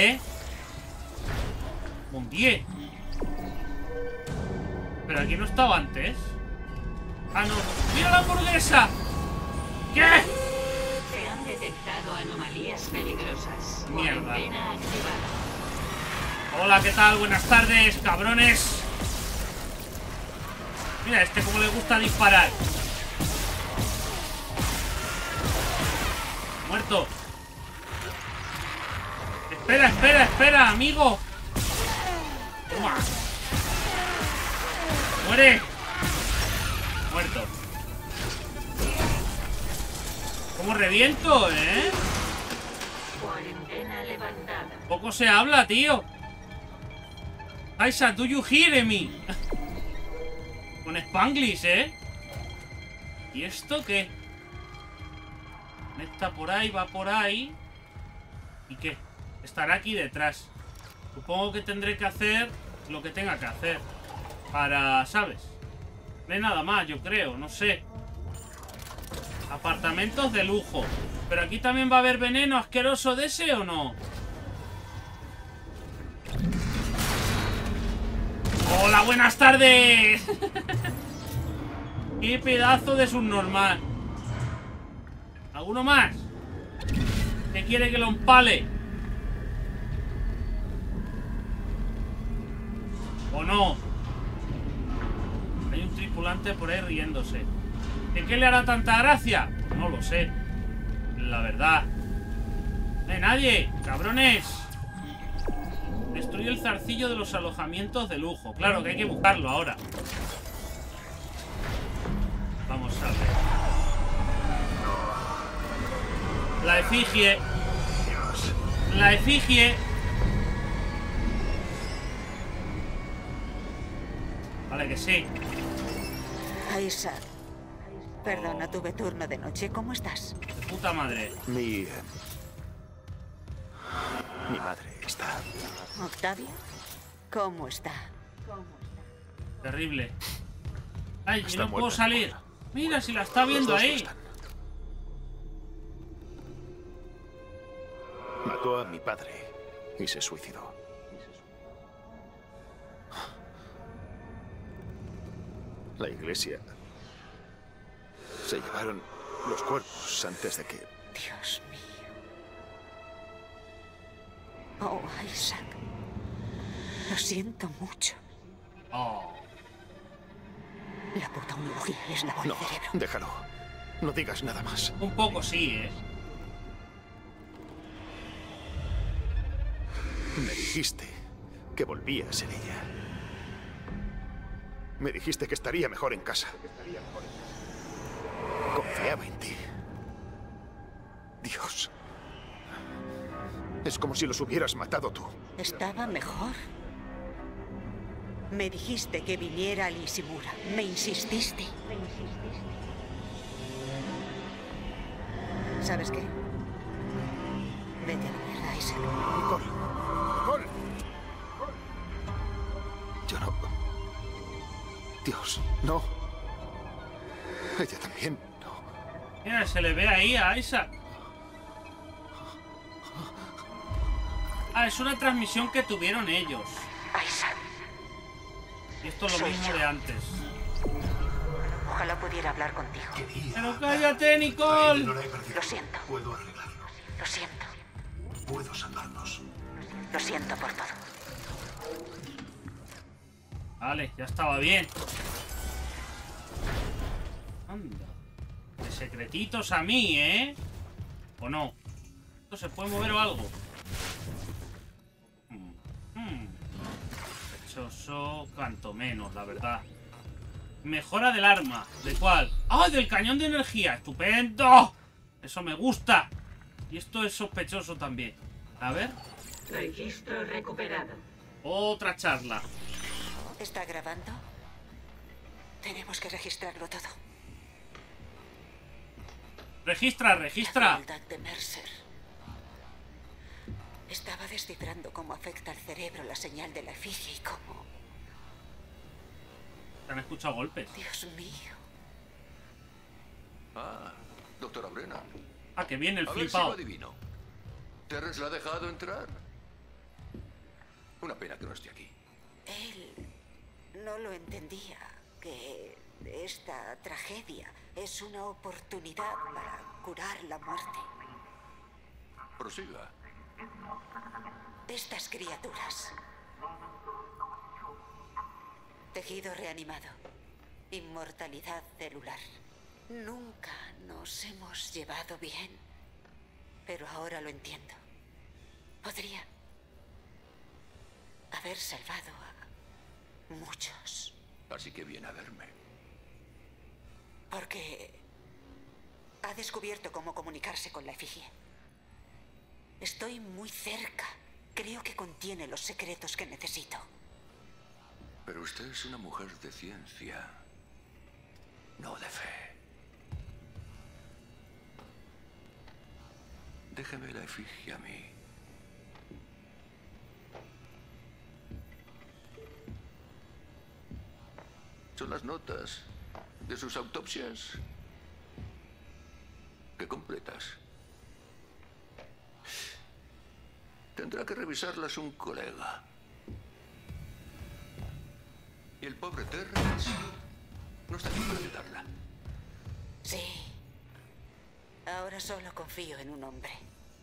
Mon Dieu. Pero aquí no estaba antes. Ah, no. ¡Mira la hamburguesa! ¿Qué? Se han detectado anomalías peligrosas. Mierda. Cuarentena activada. Hola, ¿qué tal? Buenas tardes, cabrones. Mira, como le gusta disparar. Muerto. Espera, amigo. Toma. Muere. Muerto. ¿Cómo reviento, Cuarentena levantada. Poco se habla, tío. Isaac, do you hear me? Con Spanglish, ¿Y esto qué? Está por ahí, va por ahí. ¿Y qué? Estará aquí detrás. Supongo que tendré que hacer lo que tenga que hacer para, ¿sabes? No hay nada más, yo creo, no sé. Apartamentos de lujo. Pero aquí también va a haber veneno asqueroso de ese, ¿o no? ¡Hola, buenas tardes! ¡Qué pedazo de subnormal! ¿Alguno más? ¿Qué quiere que lo empale? ¿O no? Hay un tripulante por ahí riéndose. ¿De qué le hará tanta gracia? No lo sé. La verdad. ¡No hay nadie! ¡Cabrones! Destruye el zarcillo de los alojamientos de lujo. Claro que hay que buscarlo ahora. Vamos a ver. La efigie. La efigie. Vale que sí. Isaac. Perdona, tuve turno de noche. ¿Cómo estás? De puta madre. Mi madre está... ¿Octavia? ¿Cómo está? Terrible. Ay, Está yo no puedo muerta. salir. Mira, si la está viendo Los dos lo ahí. están. Mató a mi padre y se suicidó. La iglesia... Se llevaron los cuerpos antes de que... Dios mío. Oh, Isaac. Lo siento mucho. Oh. La puta oncología les lavó el No, cerebro. déjalo. No digas nada más. Un poco sí, Me dijiste que volvía a ser ella. Me dijiste que estaría mejor en casa. Confiaba en ti. Dios. Es como si los hubieras matado tú. Estaba mejor. Me dijiste que viniera a Ishimura. Me insististe. ¿Sabes qué? Vete a la mierda, Isaac. Nicole. Nicole. Yo no... Dios, no. Ella también, no. Mira, se le ve ahí a Isaac. Ah, es una transmisión que tuvieron ellos. Isaac. Y esto es lo Soy mismo yo. de antes. Ojalá pudiera hablar contigo. Quería Pero hablar. cállate, Nicole. No la he perdido. Lo siento. Puedo arreglarlo. Lo siento. puedo salvarnos. Lo siento por todo. Vale, ya estaba bien. Anda. De secretitos a mí, ¿eh? ¿O no? ¿Esto se puede mover o algo? Sospechoso, cuanto menos, la verdad. Mejora del arma. ¿De cuál? ¡Ah! ¡Del cañón de energía! ¡Estupendo! Eso me gusta. Y esto es sospechoso también. A ver. Registro recuperado. Otra charla. ¿Está grabando? Tenemos que registrarlo todo. Registra, La registra. crueldad de Mercer. Estaba descifrando cómo afecta al cerebro la señal de la efigie y cómo... Se han escuchado golpes. Dios mío. Ah, doctora Brennan. Ah, que viene el A ver si flipado. lo adivino. ¿Terrence la ha dejado entrar? Una pena que no esté aquí. Él no lo entendía, que esta tragedia es una oportunidad para curar la muerte. Prosiga. Estas criaturas. Tejido reanimado. Inmortalidad celular. Nunca nos hemos llevado bien, pero ahora lo entiendo. Podría haber salvado a muchos. Así que viene a verme. Porque ha descubierto cómo comunicarse con la efigie. Estoy muy cerca. Creo que contiene los secretos que necesito. Pero usted es una mujer de ciencia, no de fe. Déjeme la efigie a mí. Son las notas de sus autopsias. ¿Qué completas? Tendrá que revisarlas un colega. Y el pobre Terrence no está aquí para ayudarla. Sí. Ahora solo confío en un hombre.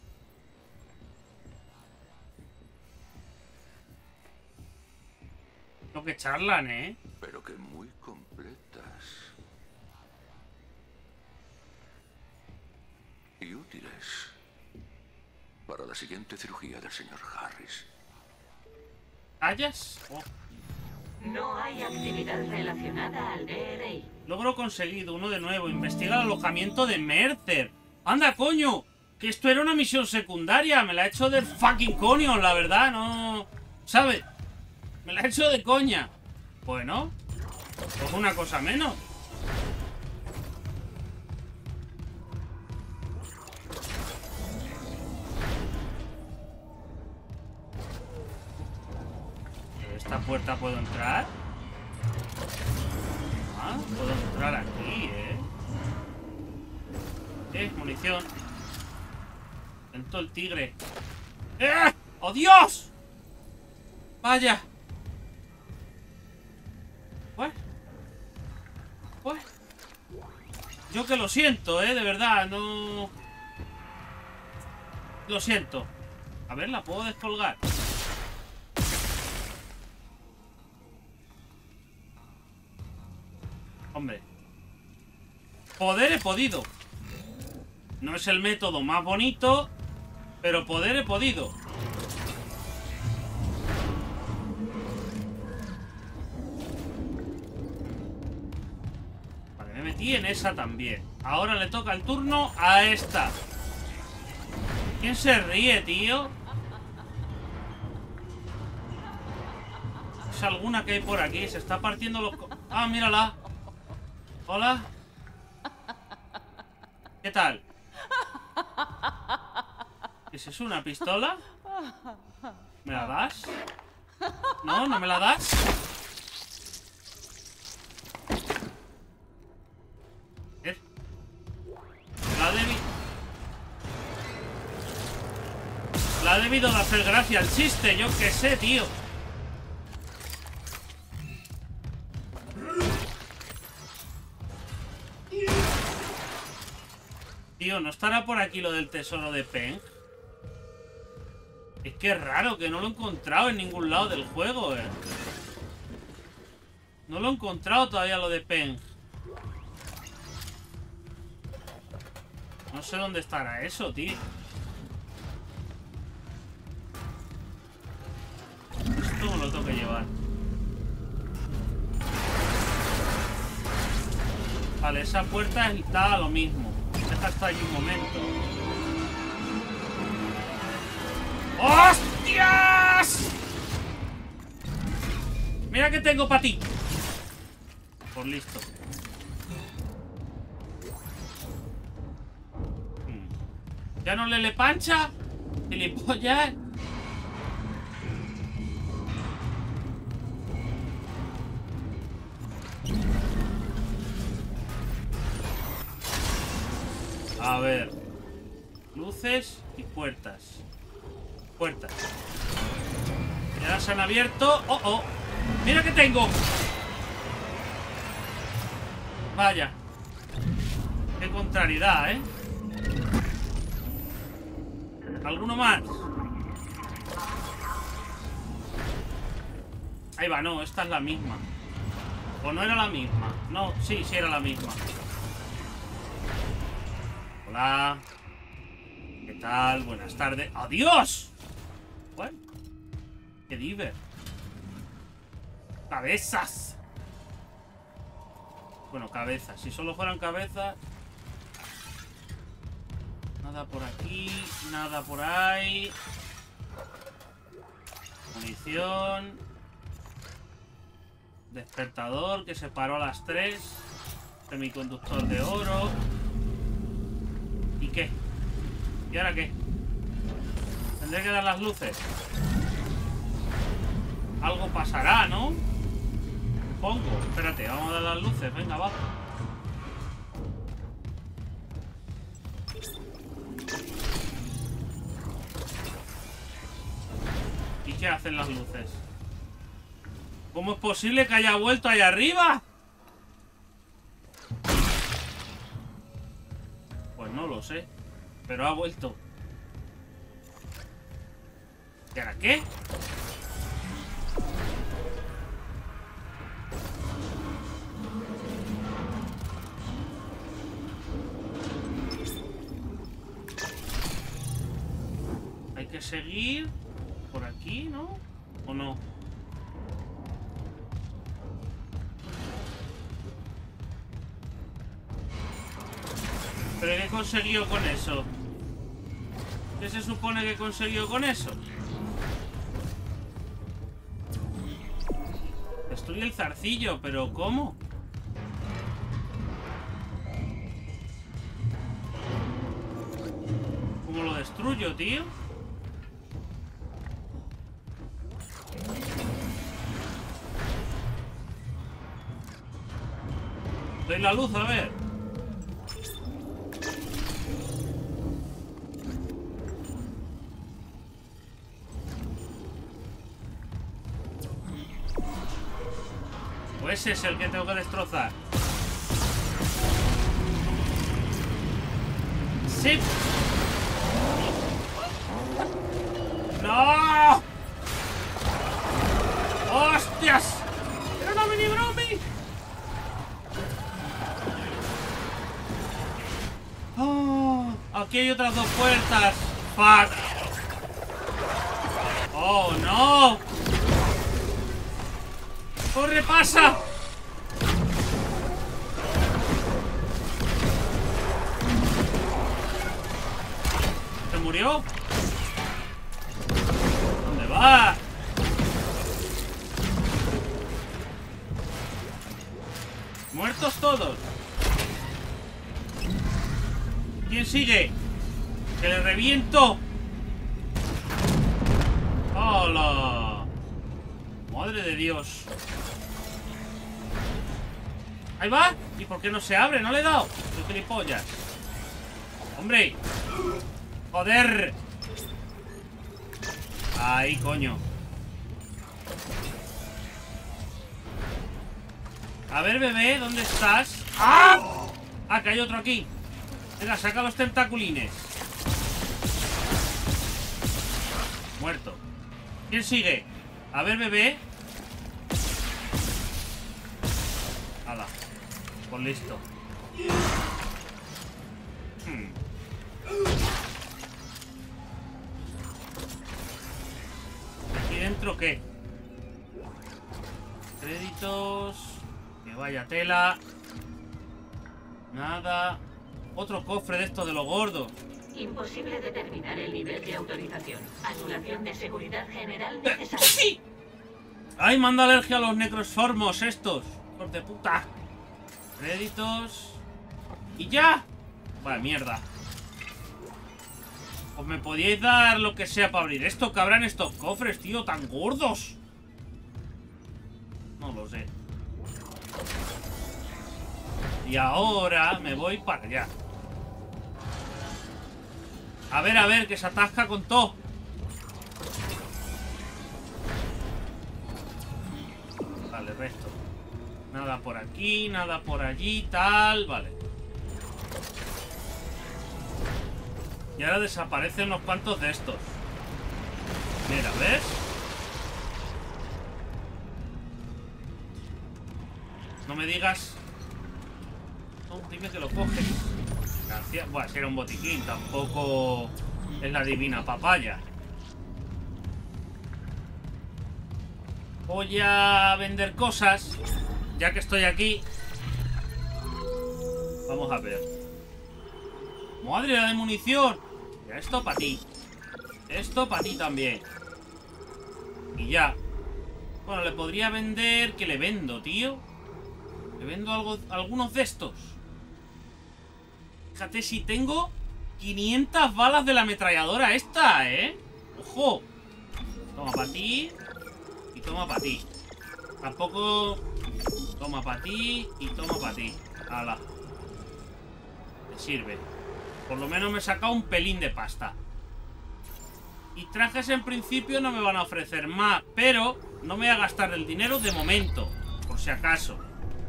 Lo que charlan, ¿eh? Pero que muy completas. Y útiles para la siguiente cirugía del señor Harris. ¿Hayas? Oh. No hay actividad relacionada al DRI. Logro conseguido, uno de nuevo. Investiga el alojamiento de Mercer. ¡Anda, coño! Que esto era una misión secundaria. Me la he hecho del fucking coño, la verdad, no... ¿Sabes? Me la he hecho de coña. Bueno, pues una cosa menos. ¿Esta puerta puedo entrar? Ah, puedo entrar aquí, munición. Siento el tigre. ¡Oh, Dios! Vaya. Pues. Yo que lo siento, de verdad, no... Lo siento. A ver, ¿la puedo descolgar? Hombre. Poder he podido. No es el método más bonito, pero poder he podido. Vale, me metí en esa también. Ahora le toca el turno a esta. ¿Quién se ríe, tío? Es alguna que hay por aquí. Se está partiendo los... Ah, mírala. Hola. ¿Qué tal? ¿Es eso una pistola? ¿Me la das? ¿No? ¿No me la das? La ha debido de hacer gracia al chiste, yo qué sé, tío. Tío, ¿no estará por aquí lo del tesoro de Peng? Es que es raro que no lo he encontrado en ningún lado del juego, No lo he encontrado todavía lo de Peng. No sé dónde estará eso, tío. Esto me lo tengo que llevar. Vale, esa puerta está a lo mismo. Esta está ahí un momento. ¡Hostias! Mira que tengo para ti. Por listo. ¿Ya no le pancha? ¿Gilipollas? A ver. Luces y puertas. Puertas. Ya se han abierto. ¡Oh, oh! ¡Mira que tengo! Vaya. Qué contrariedad, ¿eh? ¿Alguno más? Ahí va, no, esta es la misma. ¿O no era la misma? No, sí, sí era la misma. Hola. ¿Qué tal? Buenas tardes. ¡Adiós! Bueno. ¡Qué diver! ¡Cabezas! Bueno, cabezas. Si solo fueran cabezas... Nada por aquí, nada por ahí. Munición. Despertador que se paró a las 3. Semiconductor de oro. ¿Y qué? ¿Y ahora qué? Tendré que dar las luces. Algo pasará, ¿no? Supongo. Espérate, vamos a dar las luces. Venga, va. ¿Y qué hacen las luces? ¿Cómo es posible que haya vuelto ahí arriba? Pues no lo sé. Pero ha vuelto. ¿Y ahora qué? Hay que seguir por aquí, ¿no? ¿O no? ¿Pero qué he conseguido con eso? ¿Qué se supone que he conseguido con eso? Destruye el zarcillo, pero ¿cómo? ¿Cómo lo destruyo, tío? Doy la luz, a ver. Pues ese es el que tengo que destrozar. ¡Sí! ¡No! ¡Hostias! ¡Era una mini bromi! Oh, aquí hay otras dos puertas. ¡Fuck! ¡Oh, no! ¡Corre, pasa! ¿Se murió? ¿Dónde va? Muertos todos. ¿Quién sigue? ¡Que le reviento! ¡Hola! ¡Madre de Dios! ¡Ahí va! ¿Y por qué no se abre? ¿No le he dado? ¡Soy gilipollas! ¡Hombre! ¡Joder! ¡Ahí, coño! A ver, bebé, ¿dónde estás? ¡Ah! ¡Ah, que hay otro aquí! Venga, saca los tentaculines. Muerto. ¿Quién sigue? A ver, bebé. Hala. Pues listo. ¿Aquí dentro qué? Créditos. Que vaya tela. Nada. Otro cofre de estos de los gordos. Imposible determinar el nivel de autorización. Anulación de seguridad general necesaria. ¡Sí! ¡Ay, manda alergia a los necrosformos estos! ¡Hijos de puta! Créditos. ¡Y ya! Vale, mierda. Pues me podíais dar lo que sea para abrir esto. ¿Qué habrán estos cofres, tío? ¡Tan gordos! No lo sé. Y ahora me voy para allá. A ver, que se atasca con todo. Vale, resto. Nada por aquí, nada por allí, tal. Vale. Y ahora desaparecen unos cuantos de estos. Mira, ¿ves? No me digas. No, dime que lo coges. Gracias. Bueno, si era un botiquín, tampoco es la divina papaya. Voy a vender cosas, ya que estoy aquí. Vamos a ver. Madre de munición. Ya, esto para ti. Esto para ti también. Y ya. Bueno, le podría vender. ¿Qué le vendo, tío? Le vendo algunos de estos. Fíjate si tengo 500 balas de la ametralladora esta, ¿eh? ¡Ojo! Toma para ti. Y toma para ti. Tampoco... Toma para ti y toma para ti. ¡Hala! Me sirve. Por lo menos me he sacado un pelín de pasta. Y trajes en principio no me van a ofrecer más. Pero no me voy a gastar el dinero de momento. Por si acaso.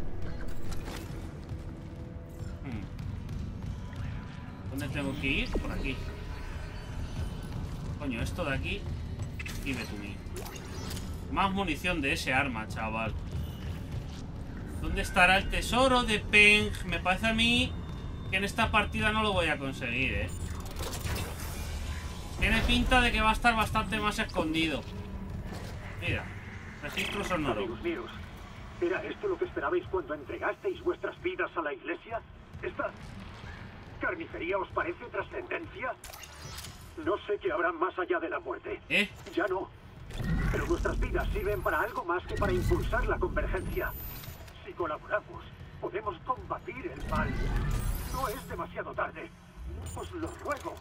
¿Dónde tengo que ir? Por aquí. Coño, esto de aquí. Give to me. Más munición de ese arma, chaval. ¿Dónde estará el tesoro de Peng? Me parece a mí que en esta partida no lo voy a conseguir, ¿eh? Tiene pinta de que va a estar bastante más escondido. Mira, registro sonoro. Amigos míos, ¿era esto lo que esperabais cuando entregasteis vuestras vidas a la iglesia? ¿Esta carnicería os parece trascendencia? No sé qué habrá más allá de la muerte. Ya no. Pero nuestras vidas sirven para algo más que para impulsar la convergencia. Si colaboramos, podemos combatir el mal. No es demasiado tarde. Os lo ruego.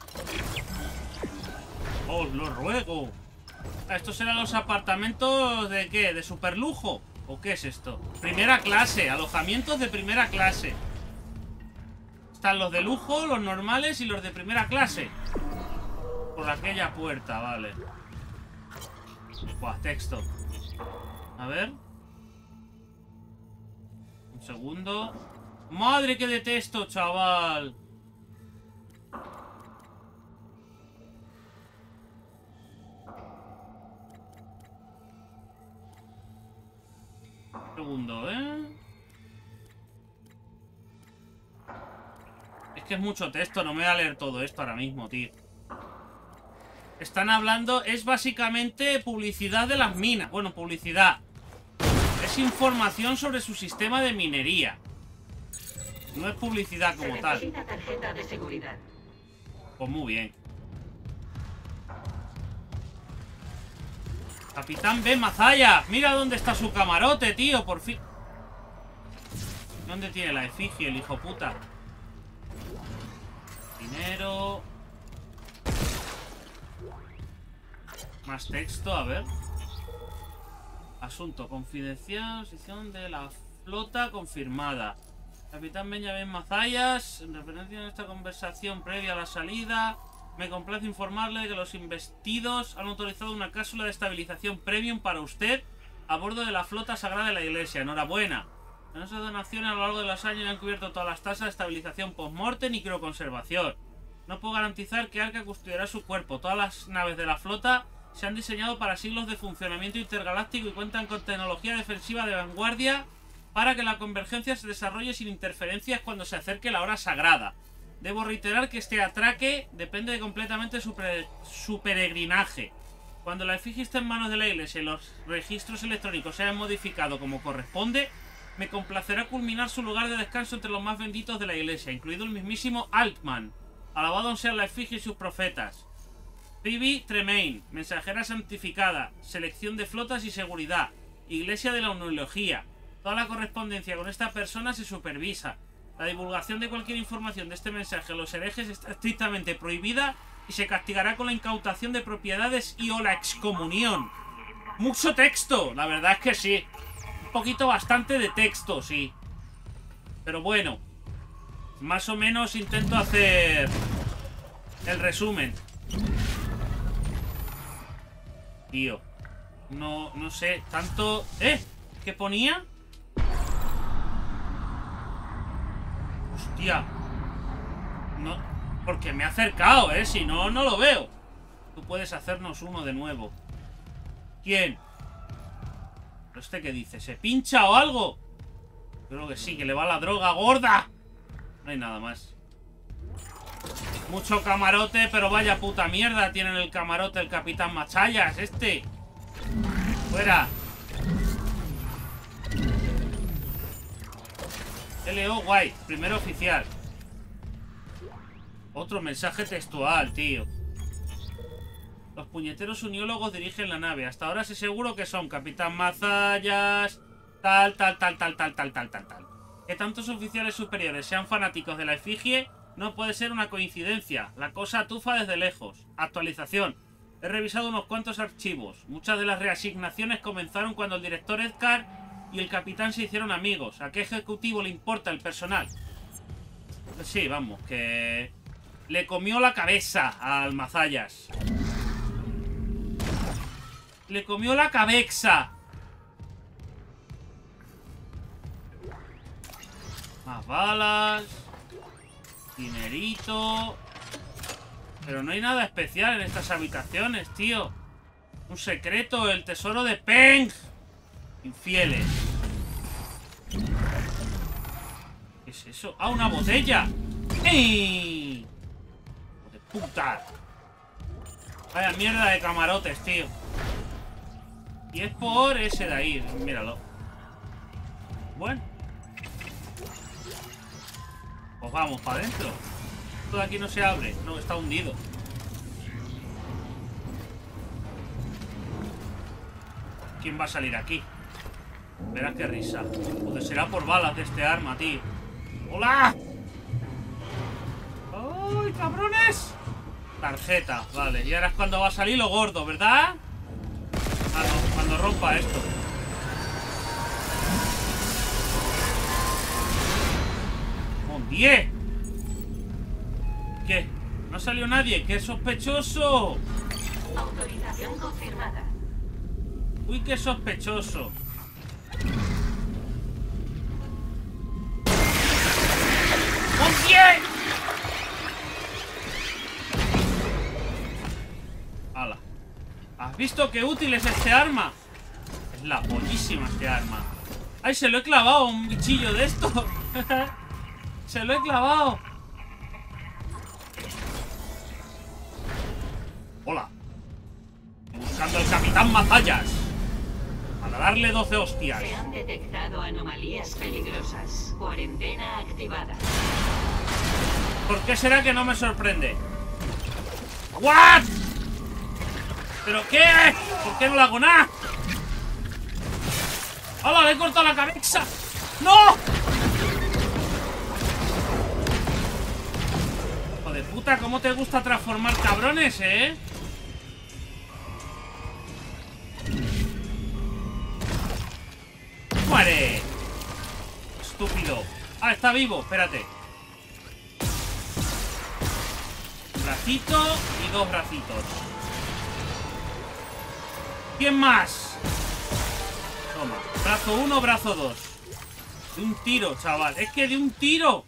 Os lo ruego. ¿Estos serán los apartamentos de qué? ¿De superlujo? ¿O qué es esto? Primera clase, alojamientos de primera clase. Están los de lujo, los normales y los de primera clase. Por aquella puerta, vale. Buah, texto. A ver. Un segundo. ¡Madre que detesto, chaval! Un segundo, ¿eh? Es que es mucho texto, no me voy a leer todo esto ahora mismo, tío. Están hablando, es básicamente publicidad de las minas. Bueno, publicidad. Es información sobre su sistema de minería. No es publicidad como tal. Necesita tarjeta de seguridad. Pues muy bien. Capitán Ben Mazaya. Mira dónde está su camarote, tío, por fin. ¿Dónde tiene la efigie, el hijo puta? Dinero. Más texto, a ver. Asunto confidencial, posición de la flota confirmada. Capitán Benjamin Mazayas, en referencia a esta conversación previa a la salida, me complace informarle de que los investidos han autorizado una cápsula de estabilización premium para usted a bordo de la flota sagrada de la iglesia. Enhorabuena. En esas donaciones a lo largo de los años han cubierto todas las tasas de estabilización post-mortem y crioconservación. No puedo garantizar que Arca custodiará su cuerpo. Todas las naves de la flota se han diseñado para siglos de funcionamiento intergaláctico y cuentan con tecnología defensiva de vanguardia para que la convergencia se desarrolle sin interferencias cuando se acerque la hora sagrada. Debo reiterar que este atraque depende completamente de su peregrinaje. Cuando la efigie esté en manos de la iglesia y los registros electrónicos se hayan modificado como corresponde, me complacerá culminar su lugar de descanso entre los más benditos de la iglesia, incluido el mismísimo Altman. Alabado sea la efigie y sus profetas. Phoebe Tremaine, mensajera santificada, selección de flotas y seguridad, iglesia de la onología. Toda la correspondencia con esta persona se supervisa. La divulgación de cualquier información de este mensaje a los herejes está estrictamente prohibida y se castigará con la incautación de propiedades y o la excomunión. Mucho texto, la verdad es que sí. Un poquito bastante de texto, sí. Pero bueno, más o menos intento hacer el resumen. Tío, no sé, tanto... ¿Qué ponía? Hostia. No, porque me he acercado, si no, no lo veo. Tú puedes hacernos uno de nuevo. ¿Quién? ¿Pero este qué dice? ¿Se pincha o algo? Creo que sí, que le va la droga gorda. No hay nada más. Mucho camarote, pero vaya puta mierda tiene en el camarote el Capitán Machayas, este. Fuera. L.O. White, primer oficial. Otro mensaje textual, tío. Los puñeteros uniólogos dirigen la nave. Hasta ahora sé seguro que son Capitán Mazallas, tal. Que tantos oficiales superiores sean fanáticos de la efigie no puede ser una coincidencia. La cosa atufa desde lejos. Actualización. He revisado unos cuantos archivos. Muchas de las reasignaciones comenzaron cuando el director Edgar y el capitán se hicieron amigos. ¿A qué ejecutivo le importa el personal? Sí, vamos, que... le comió la cabeza al Mazallas. Le comió la cabeza. Más balas. Dinerito. Pero no hay nada especial en estas habitaciones, tío. Un secreto, el tesoro de Peng. Infieles. ¿Qué es eso? ¡Ah, una botella! ¡Ey! ¡Hijo de puta! Vaya mierda de camarotes, tío. Y es por ese de ahí, míralo. Bueno. Pues vamos para adentro. Esto de aquí no se abre. No, está hundido. ¿Quién va a salir aquí? Verás qué risa. Joder, será por balas de este arma, tío. ¡Hola! ¡Ay, cabrones! Tarjeta, vale. Y ahora es cuando va a salir lo gordo, ¿verdad? Ah, no, cuando rompa esto. ¡Con 10! ¿Qué? ¿No salió nadie? ¡Qué sospechoso! Autorización confirmada. Uy, qué sospechoso. ¡Un 10! ¡Hala! ¿Has visto qué útil es este arma? Es la pollísima este arma. ¡Ay, se lo he clavado a un bichillo de esto! ¡Se lo he clavado! ¡Hola! Buscando al Capitán Mazallas. Para darle 12 hostias. Se han detectado anomalías peligrosas. Cuarentena activada. ¿Por qué será que no me sorprende? ¿What? ¿Pero qué? ¿Por qué no le hago nada? ¡Hola! ¡Le he cortado la cabeza! ¡No! Hijo de puta, ¿cómo te gusta transformar cabrones, ¡Muere! Estúpido. Ah, está vivo, espérate. Bracito y 2 bracitos. ¿Quién más? Toma, brazo 1, brazo 2. De un tiro, chaval. Es que de un tiro.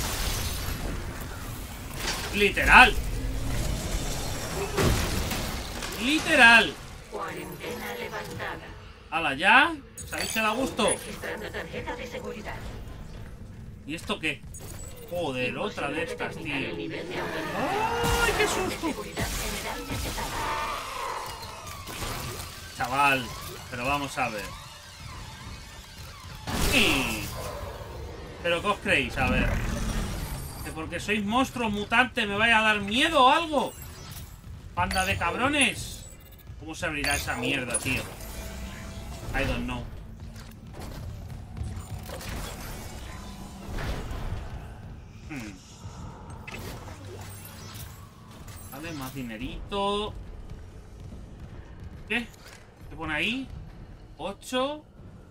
Literal. Literal. Cuarentena levantada. ¡Hala, ya! ¿Sabéis que da gusto? Registrando tarjeta de seguridad. ¿Y esto qué? Joder, otra de estas, tío. El nivel de ¡Ay, qué susto! seguridad general necesaria. Chaval, pero vamos a ver. ¿Pero qué os creéis? A ver. ¿Que porque sois monstruos mutantes me vaya a dar miedo o algo? ¡Panda de cabrones! ¿Cómo se abrirá esa mierda, tío? I don't know. Vale, más dinerito. ¿Qué? ¿Qué pone ahí? 8.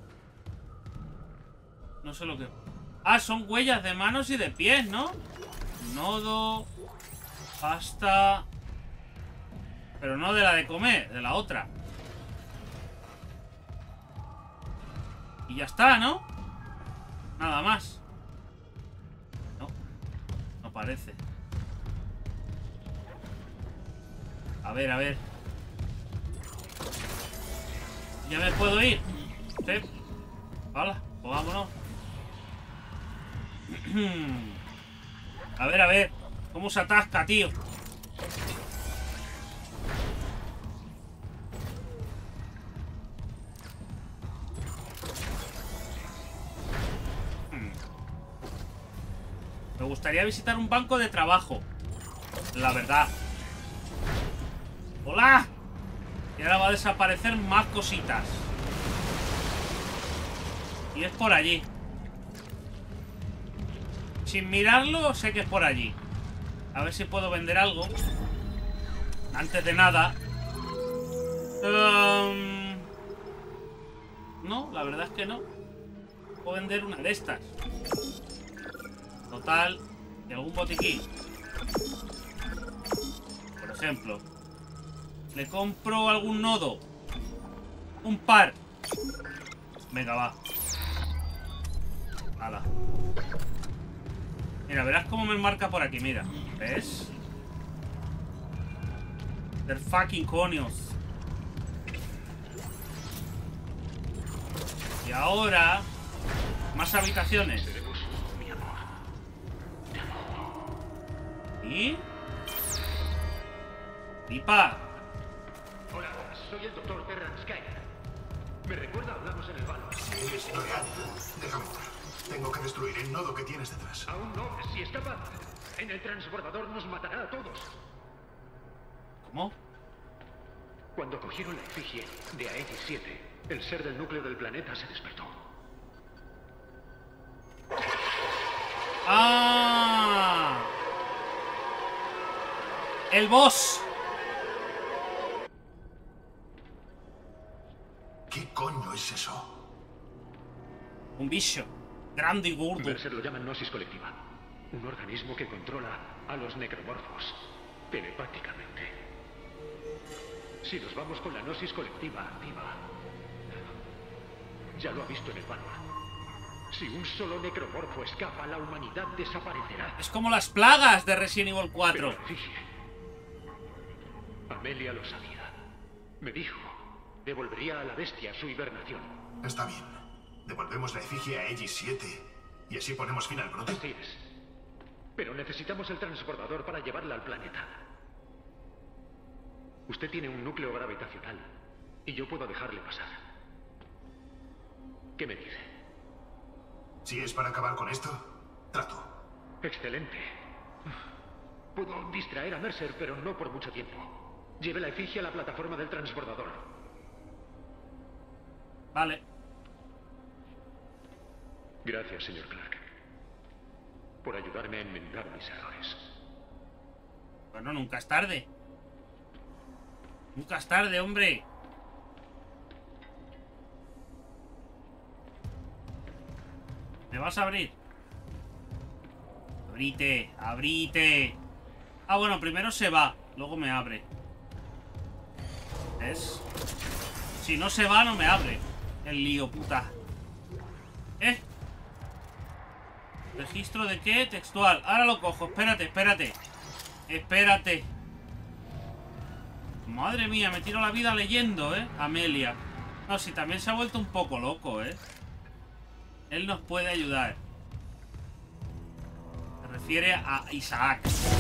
No sé lo que... Ah, son huellas de manos y de pies, ¿no? Nodo. Pasta. Pero no de la de comer, de la otra. Y ya está, ¿no? Nada más. No. No parece. A ver, a ver. ¿Ya me puedo ir? Sí. Hola, pues vámonos. A ver. ¿Cómo se atasca, tío? Me gustaría visitar un banco de trabajo. La verdad. ¡Hola! Y ahora va a desaparecer más cositas. Y es por allí. Sin mirarlo, sé que es por allí. A ver si puedo vender algo. Antes de nada. No, la verdad es que no. Puedo vender una de estas. Total. Y algún botiquín. Por ejemplo. Le compro algún nodo. Un par. Venga, va. Hala. Mira, verás cómo me marca por aquí, mira. ¿Ves? They're fucking conios. Y ahora... Más habitaciones. ¿Y? ¡Pipa! Hola, soy el Dr. Terran Skyler. ¿Me recuerda? Hablamos en el vano. Sí, es real. Déjame entrar. Tengo que destruir el nodo que tienes detrás. Aún no. Si escapa, en el transbordador nos matará a todos. ¿Cómo? Cuando cogieron la efigie de Aegis 7, el ser del núcleo del planeta se despertó. ¡Ah! ¡El boss! ¿Qué coño es eso? Un bicho. Grande y gordo. Mercer lo llaman gnosis colectiva. Un organismo que controla a los necromorfos telepáticamente. Si nos vamos con la gnosis colectiva activa, ya lo ha visto en el manual. Si un solo necromorfo escapa, la humanidad desaparecerá. Es como las plagas de Resident Evil 4. Pero, fíjate, Amelia lo sabía. Me dijo, devolvería a la bestia su hibernación. Está bien. Devolvemos la efigie a Aegis 7 y así ponemos fin al brote. Así es. Pero necesitamos el transbordador para llevarla al planeta. Usted tiene un núcleo gravitacional y yo puedo dejarle pasar. ¿Qué me dice? Si es para acabar con esto, trato. Excelente. Puedo distraer a Mercer, pero no por mucho tiempo. Lleve la efigie a la plataforma del transbordador. Vale. Gracias, señor Clark. Por ayudarme a enmendar mis errores. Bueno, nunca es tarde. Nunca es tarde, hombre. ¿Me vas a abrir? Abrite, abrite. Ah, bueno, primero se va. Luego me abre. ¿Ves? Si no se va, no me abre. El lío, puta. ¿Registro de qué? Textual. Ahora lo cojo. Espérate, espérate. Espérate. Madre mía, me tiro la vida leyendo, Amelia. No, sí, también se ha vuelto un poco loco, Él nos puede ayudar. Se refiere a Isaac.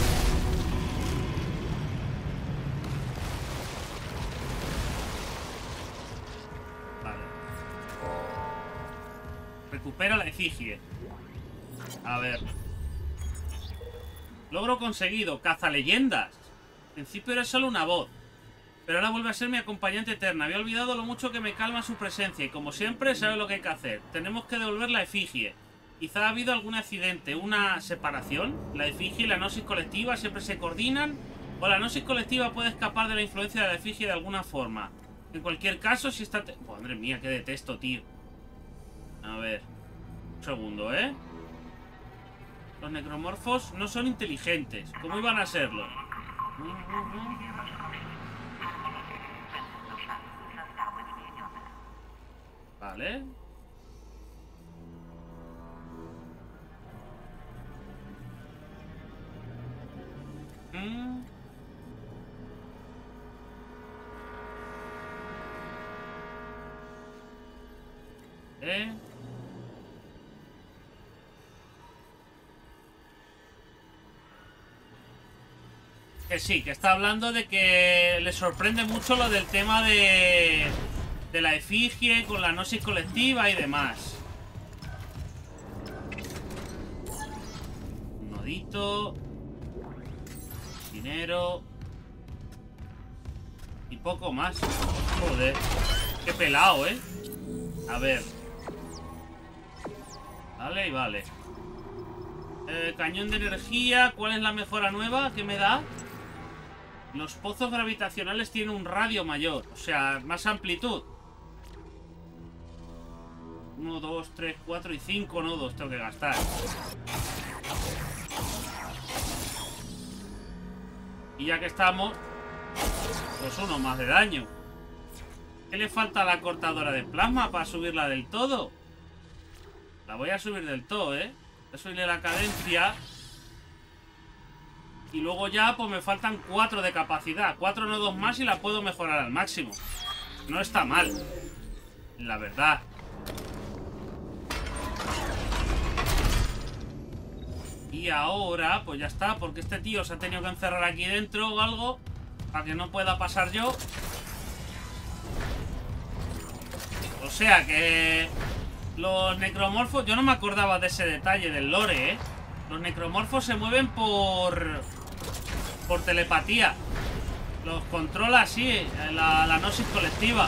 Vale. Recupera la efigie. A ver. Logro conseguido. Caza leyendas. En principio era solo una voz, pero ahora vuelve a ser mi acompañante eterna. Había olvidado lo mucho que me calma su presencia y como siempre sabe lo que hay que hacer. Tenemos que devolver la efigie. Quizá ha habido algún accidente, una separación. La efigie y la gnosis colectiva siempre se coordinan, o la gnosis colectiva puede escapar de la influencia de la efigie de alguna forma. En cualquier caso, si está... Madre mía, que detesto, tío. A ver. Un segundo, Los necromorfos no son inteligentes. ¿Cómo iban a serlo? Vale. Que sí, que está hablando de que le sorprende mucho lo del tema de la efigie con la gnosis colectiva y demás. Un nodito. Dinero. Y poco más. Joder. Qué pelado, A ver. Vale, y vale. Cañón de energía. ¿Cuál es la mejora nueva que me da? Los pozos gravitacionales tienen un radio mayor, o sea, más amplitud. 1, 2, 3, 4 y 5 nodos tengo que gastar. Y ya que estamos, pues uno más de daño. ¿Qué le falta a la cortadora de plasma para subirla del todo? La voy a subir del todo, Voy a subirle la cadencia. Y luego ya, pues me faltan 4 de capacidad. 4 nodos más y la puedo mejorar al máximo. No está mal, la verdad. Y ahora, pues ya está. Porque este tío se ha tenido que encerrar aquí dentro o algo, para que no pueda pasar yo. O sea que... Los necromorfos... Yo no me acordaba de ese detalle del lore, Los necromorfos se mueven por telepatía. Los controla así la gnosis colectiva.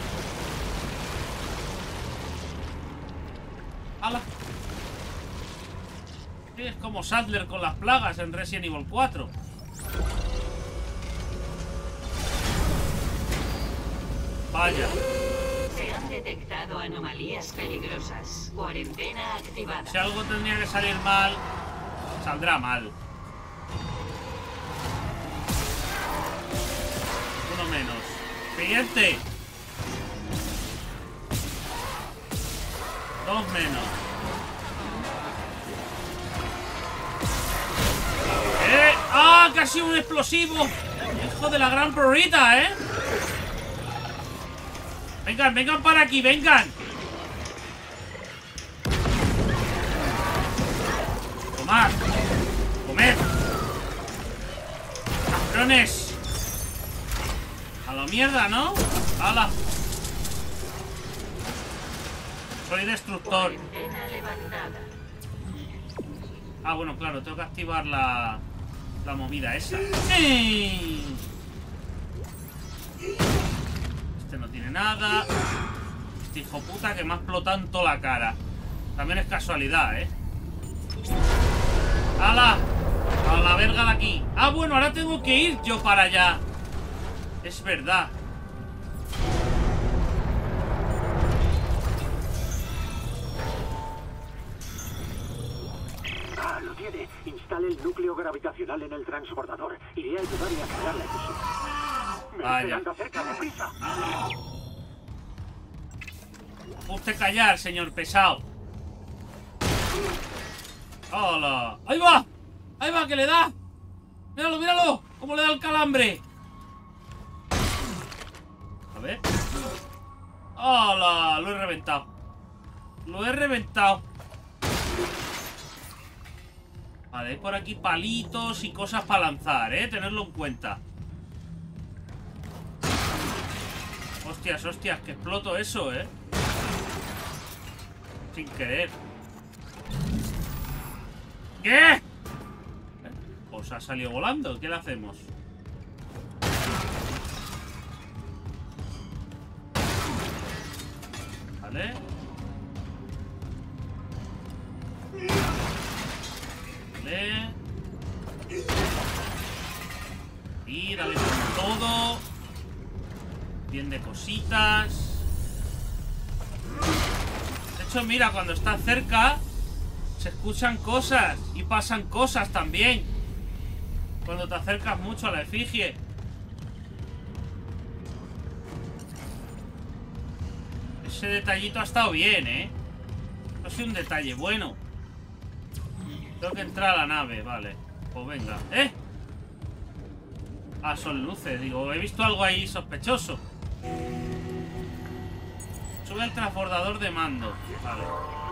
¡Hala! Sí, es como Sadler con las plagas en Resident Evil 4. Vaya. Se han detectado anomalías peligrosas. Cuarentena activada. Si algo tendría que salir mal, saldrá mal. Uno menos. Siguiente. 2 menos. ¡Ah! ¡Casi un explosivo! ¡Hijo de la gran prorita, Vengan, vengan para aquí, vengan. Tomad. Comed. Cabrones. A la mierda, ¿no? ¡Hala! Soy destructor. Ah, bueno, claro, tengo que activar la movida esa. ¡Ey! Este no tiene nada. Este hijo puta que me ha explotado en toda la cara. También es casualidad, ¡Hala! A la verga de aquí. Ah, bueno, ahora tengo que ir yo para allá. Es verdad. Ah, lo tiene. Instale el núcleo gravitacional en el transbordador. Iré a ayudarle a crear la efigie. Vaya. Cerca, deprisa. Usted callar, señor pesado. ¡Hola! ¡Ahí va! ¡Ahí va, que le da! ¡Míralo, míralo! ¡Cómo le da el calambre! ver. ¡Hola! Lo he reventado. Lo he reventado. Vale, hay por aquí palitos y cosas para lanzar, tenerlo en cuenta. Hostias, hostias, que exploto eso, sin querer. ¿Qué? Pues ha salido volando, ¿qué le hacemos? Vale. Vale. Y dale con todo. Bien de cositas. De hecho, mira, cuando está cerca se escuchan cosas y pasan cosas también. Cuando te acercas mucho a la efigie. Ese detallito ha estado bien, No es un detalle bueno. Tengo que entrar a la nave, vale. Pues venga, Ah, son luces, digo, he visto algo ahí sospechoso. Sube el transbordador de mando. Vale.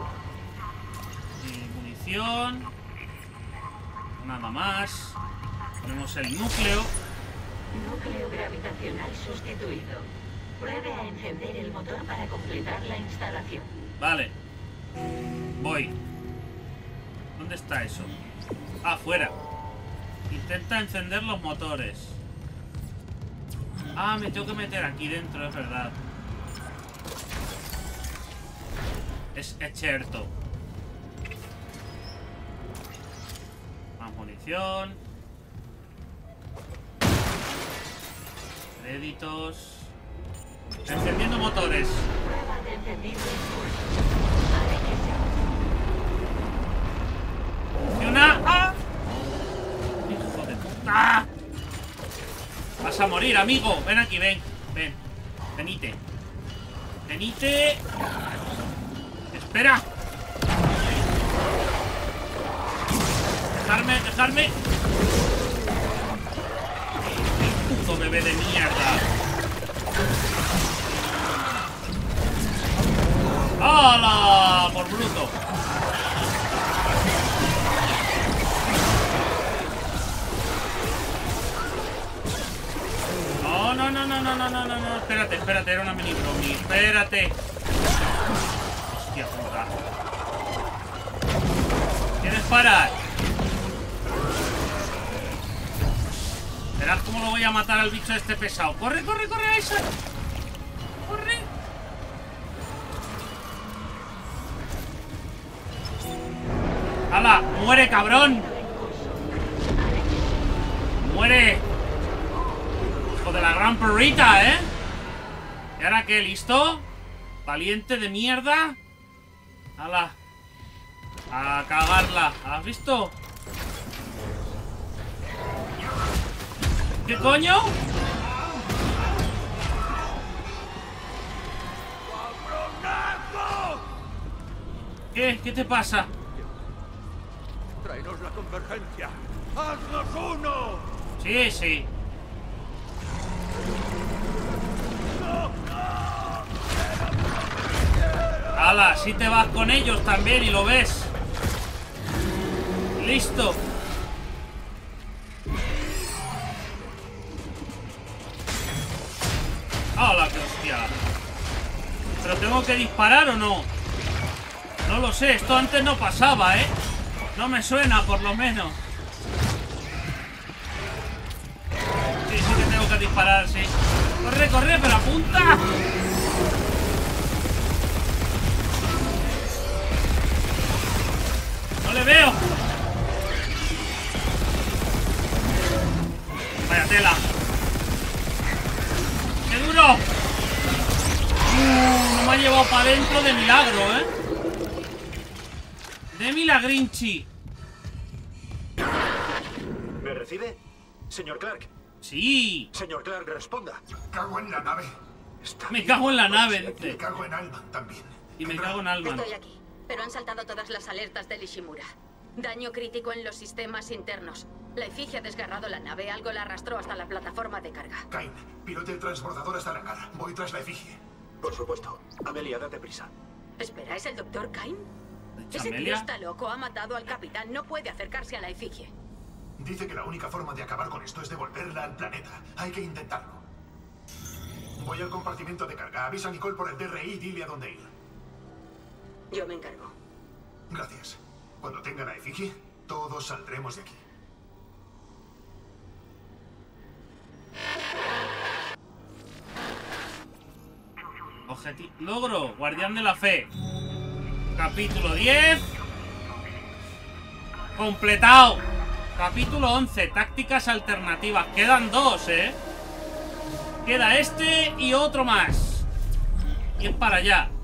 Y munición. Nada más. Tenemos el núcleo. Núcleo gravitacional sustituido. Pruebe a encender el motor para completar la instalación. Vale. Voy. ¿Dónde está eso? Ah, afuera. Intenta encender los motores. Ah, me tengo que meter aquí dentro, es verdad. Es cierto. Más munición. Créditos. Encendiendo motores. Prueba de encendido Funciona. ¡Ah! Hijo de puta. Vas a morir, amigo. Ven aquí, ven. Ven. Venite. Venite. Espera. Dejarme. Puto bebé de mierda. ¡Hala! Por bruto. No. Espérate, era una mini bromi. Espérate. Hostia puta. ¿Quieres parar? Verás cómo lo voy a matar al bicho este pesado. ¡Corre, Isaac! ¡Corre! ¡Hala! ¡Muere, cabrón! ¡Muere! ¡Hijo de la gran perrita, ¿Y ahora qué? ¿Listo? Valiente de mierda. ¡Hala! A cagarla. ¿Has visto? ¿Qué coño? ¿Qué te pasa? Traenos la convergencia. ¡Haznos uno! Sí. ¡Hala! Si te vas con ellos también y lo ves. ¡Listo! ¡Hala, qué hostia! ¿Pero tengo que disparar o no? No lo sé, esto antes no pasaba, No me suena, por lo menos. Sí que tengo que disparar, sí. ¡Corre, pero apunta! ¡No le veo! Vaya tela. ¡Qué duro! No me ha llevado para adentro de milagro, De milagrinchi. ¿Me recibe? Señor Clark. Sí. Señor Clark, responda. Cago en la nave. Me cago en la nave, dice. Me cago en Alman también. Y me cago en Alman. Estoy aquí, pero han saltado todas las alertas del Ishimura. Daño crítico en los sistemas internos. La efigie ha desgarrado la nave. Algo la arrastró hasta la plataforma de carga. Kain, pilote el transbordador hasta el hangar. Voy tras la efigie. Por supuesto. Amelia, date prisa. Espera, ¿es el Dr. Kain? Ese tío ¿Amelia? está loco. Ha matado al capitán. No puede acercarse a la efigie. Dice que la única forma de acabar con esto es devolverla al planeta. Hay que intentarlo. Voy al compartimento de carga. Avisa a Nicole por el DRI y dile a dónde ir. Yo me encargo. Gracias. Cuando tenga la efigie, todos saldremos de aquí. Logro, Guardián de la Fe. Capítulo 10. Completado. Capítulo 11, tácticas alternativas. Quedan 2, Queda este y otro más. Y es para allá.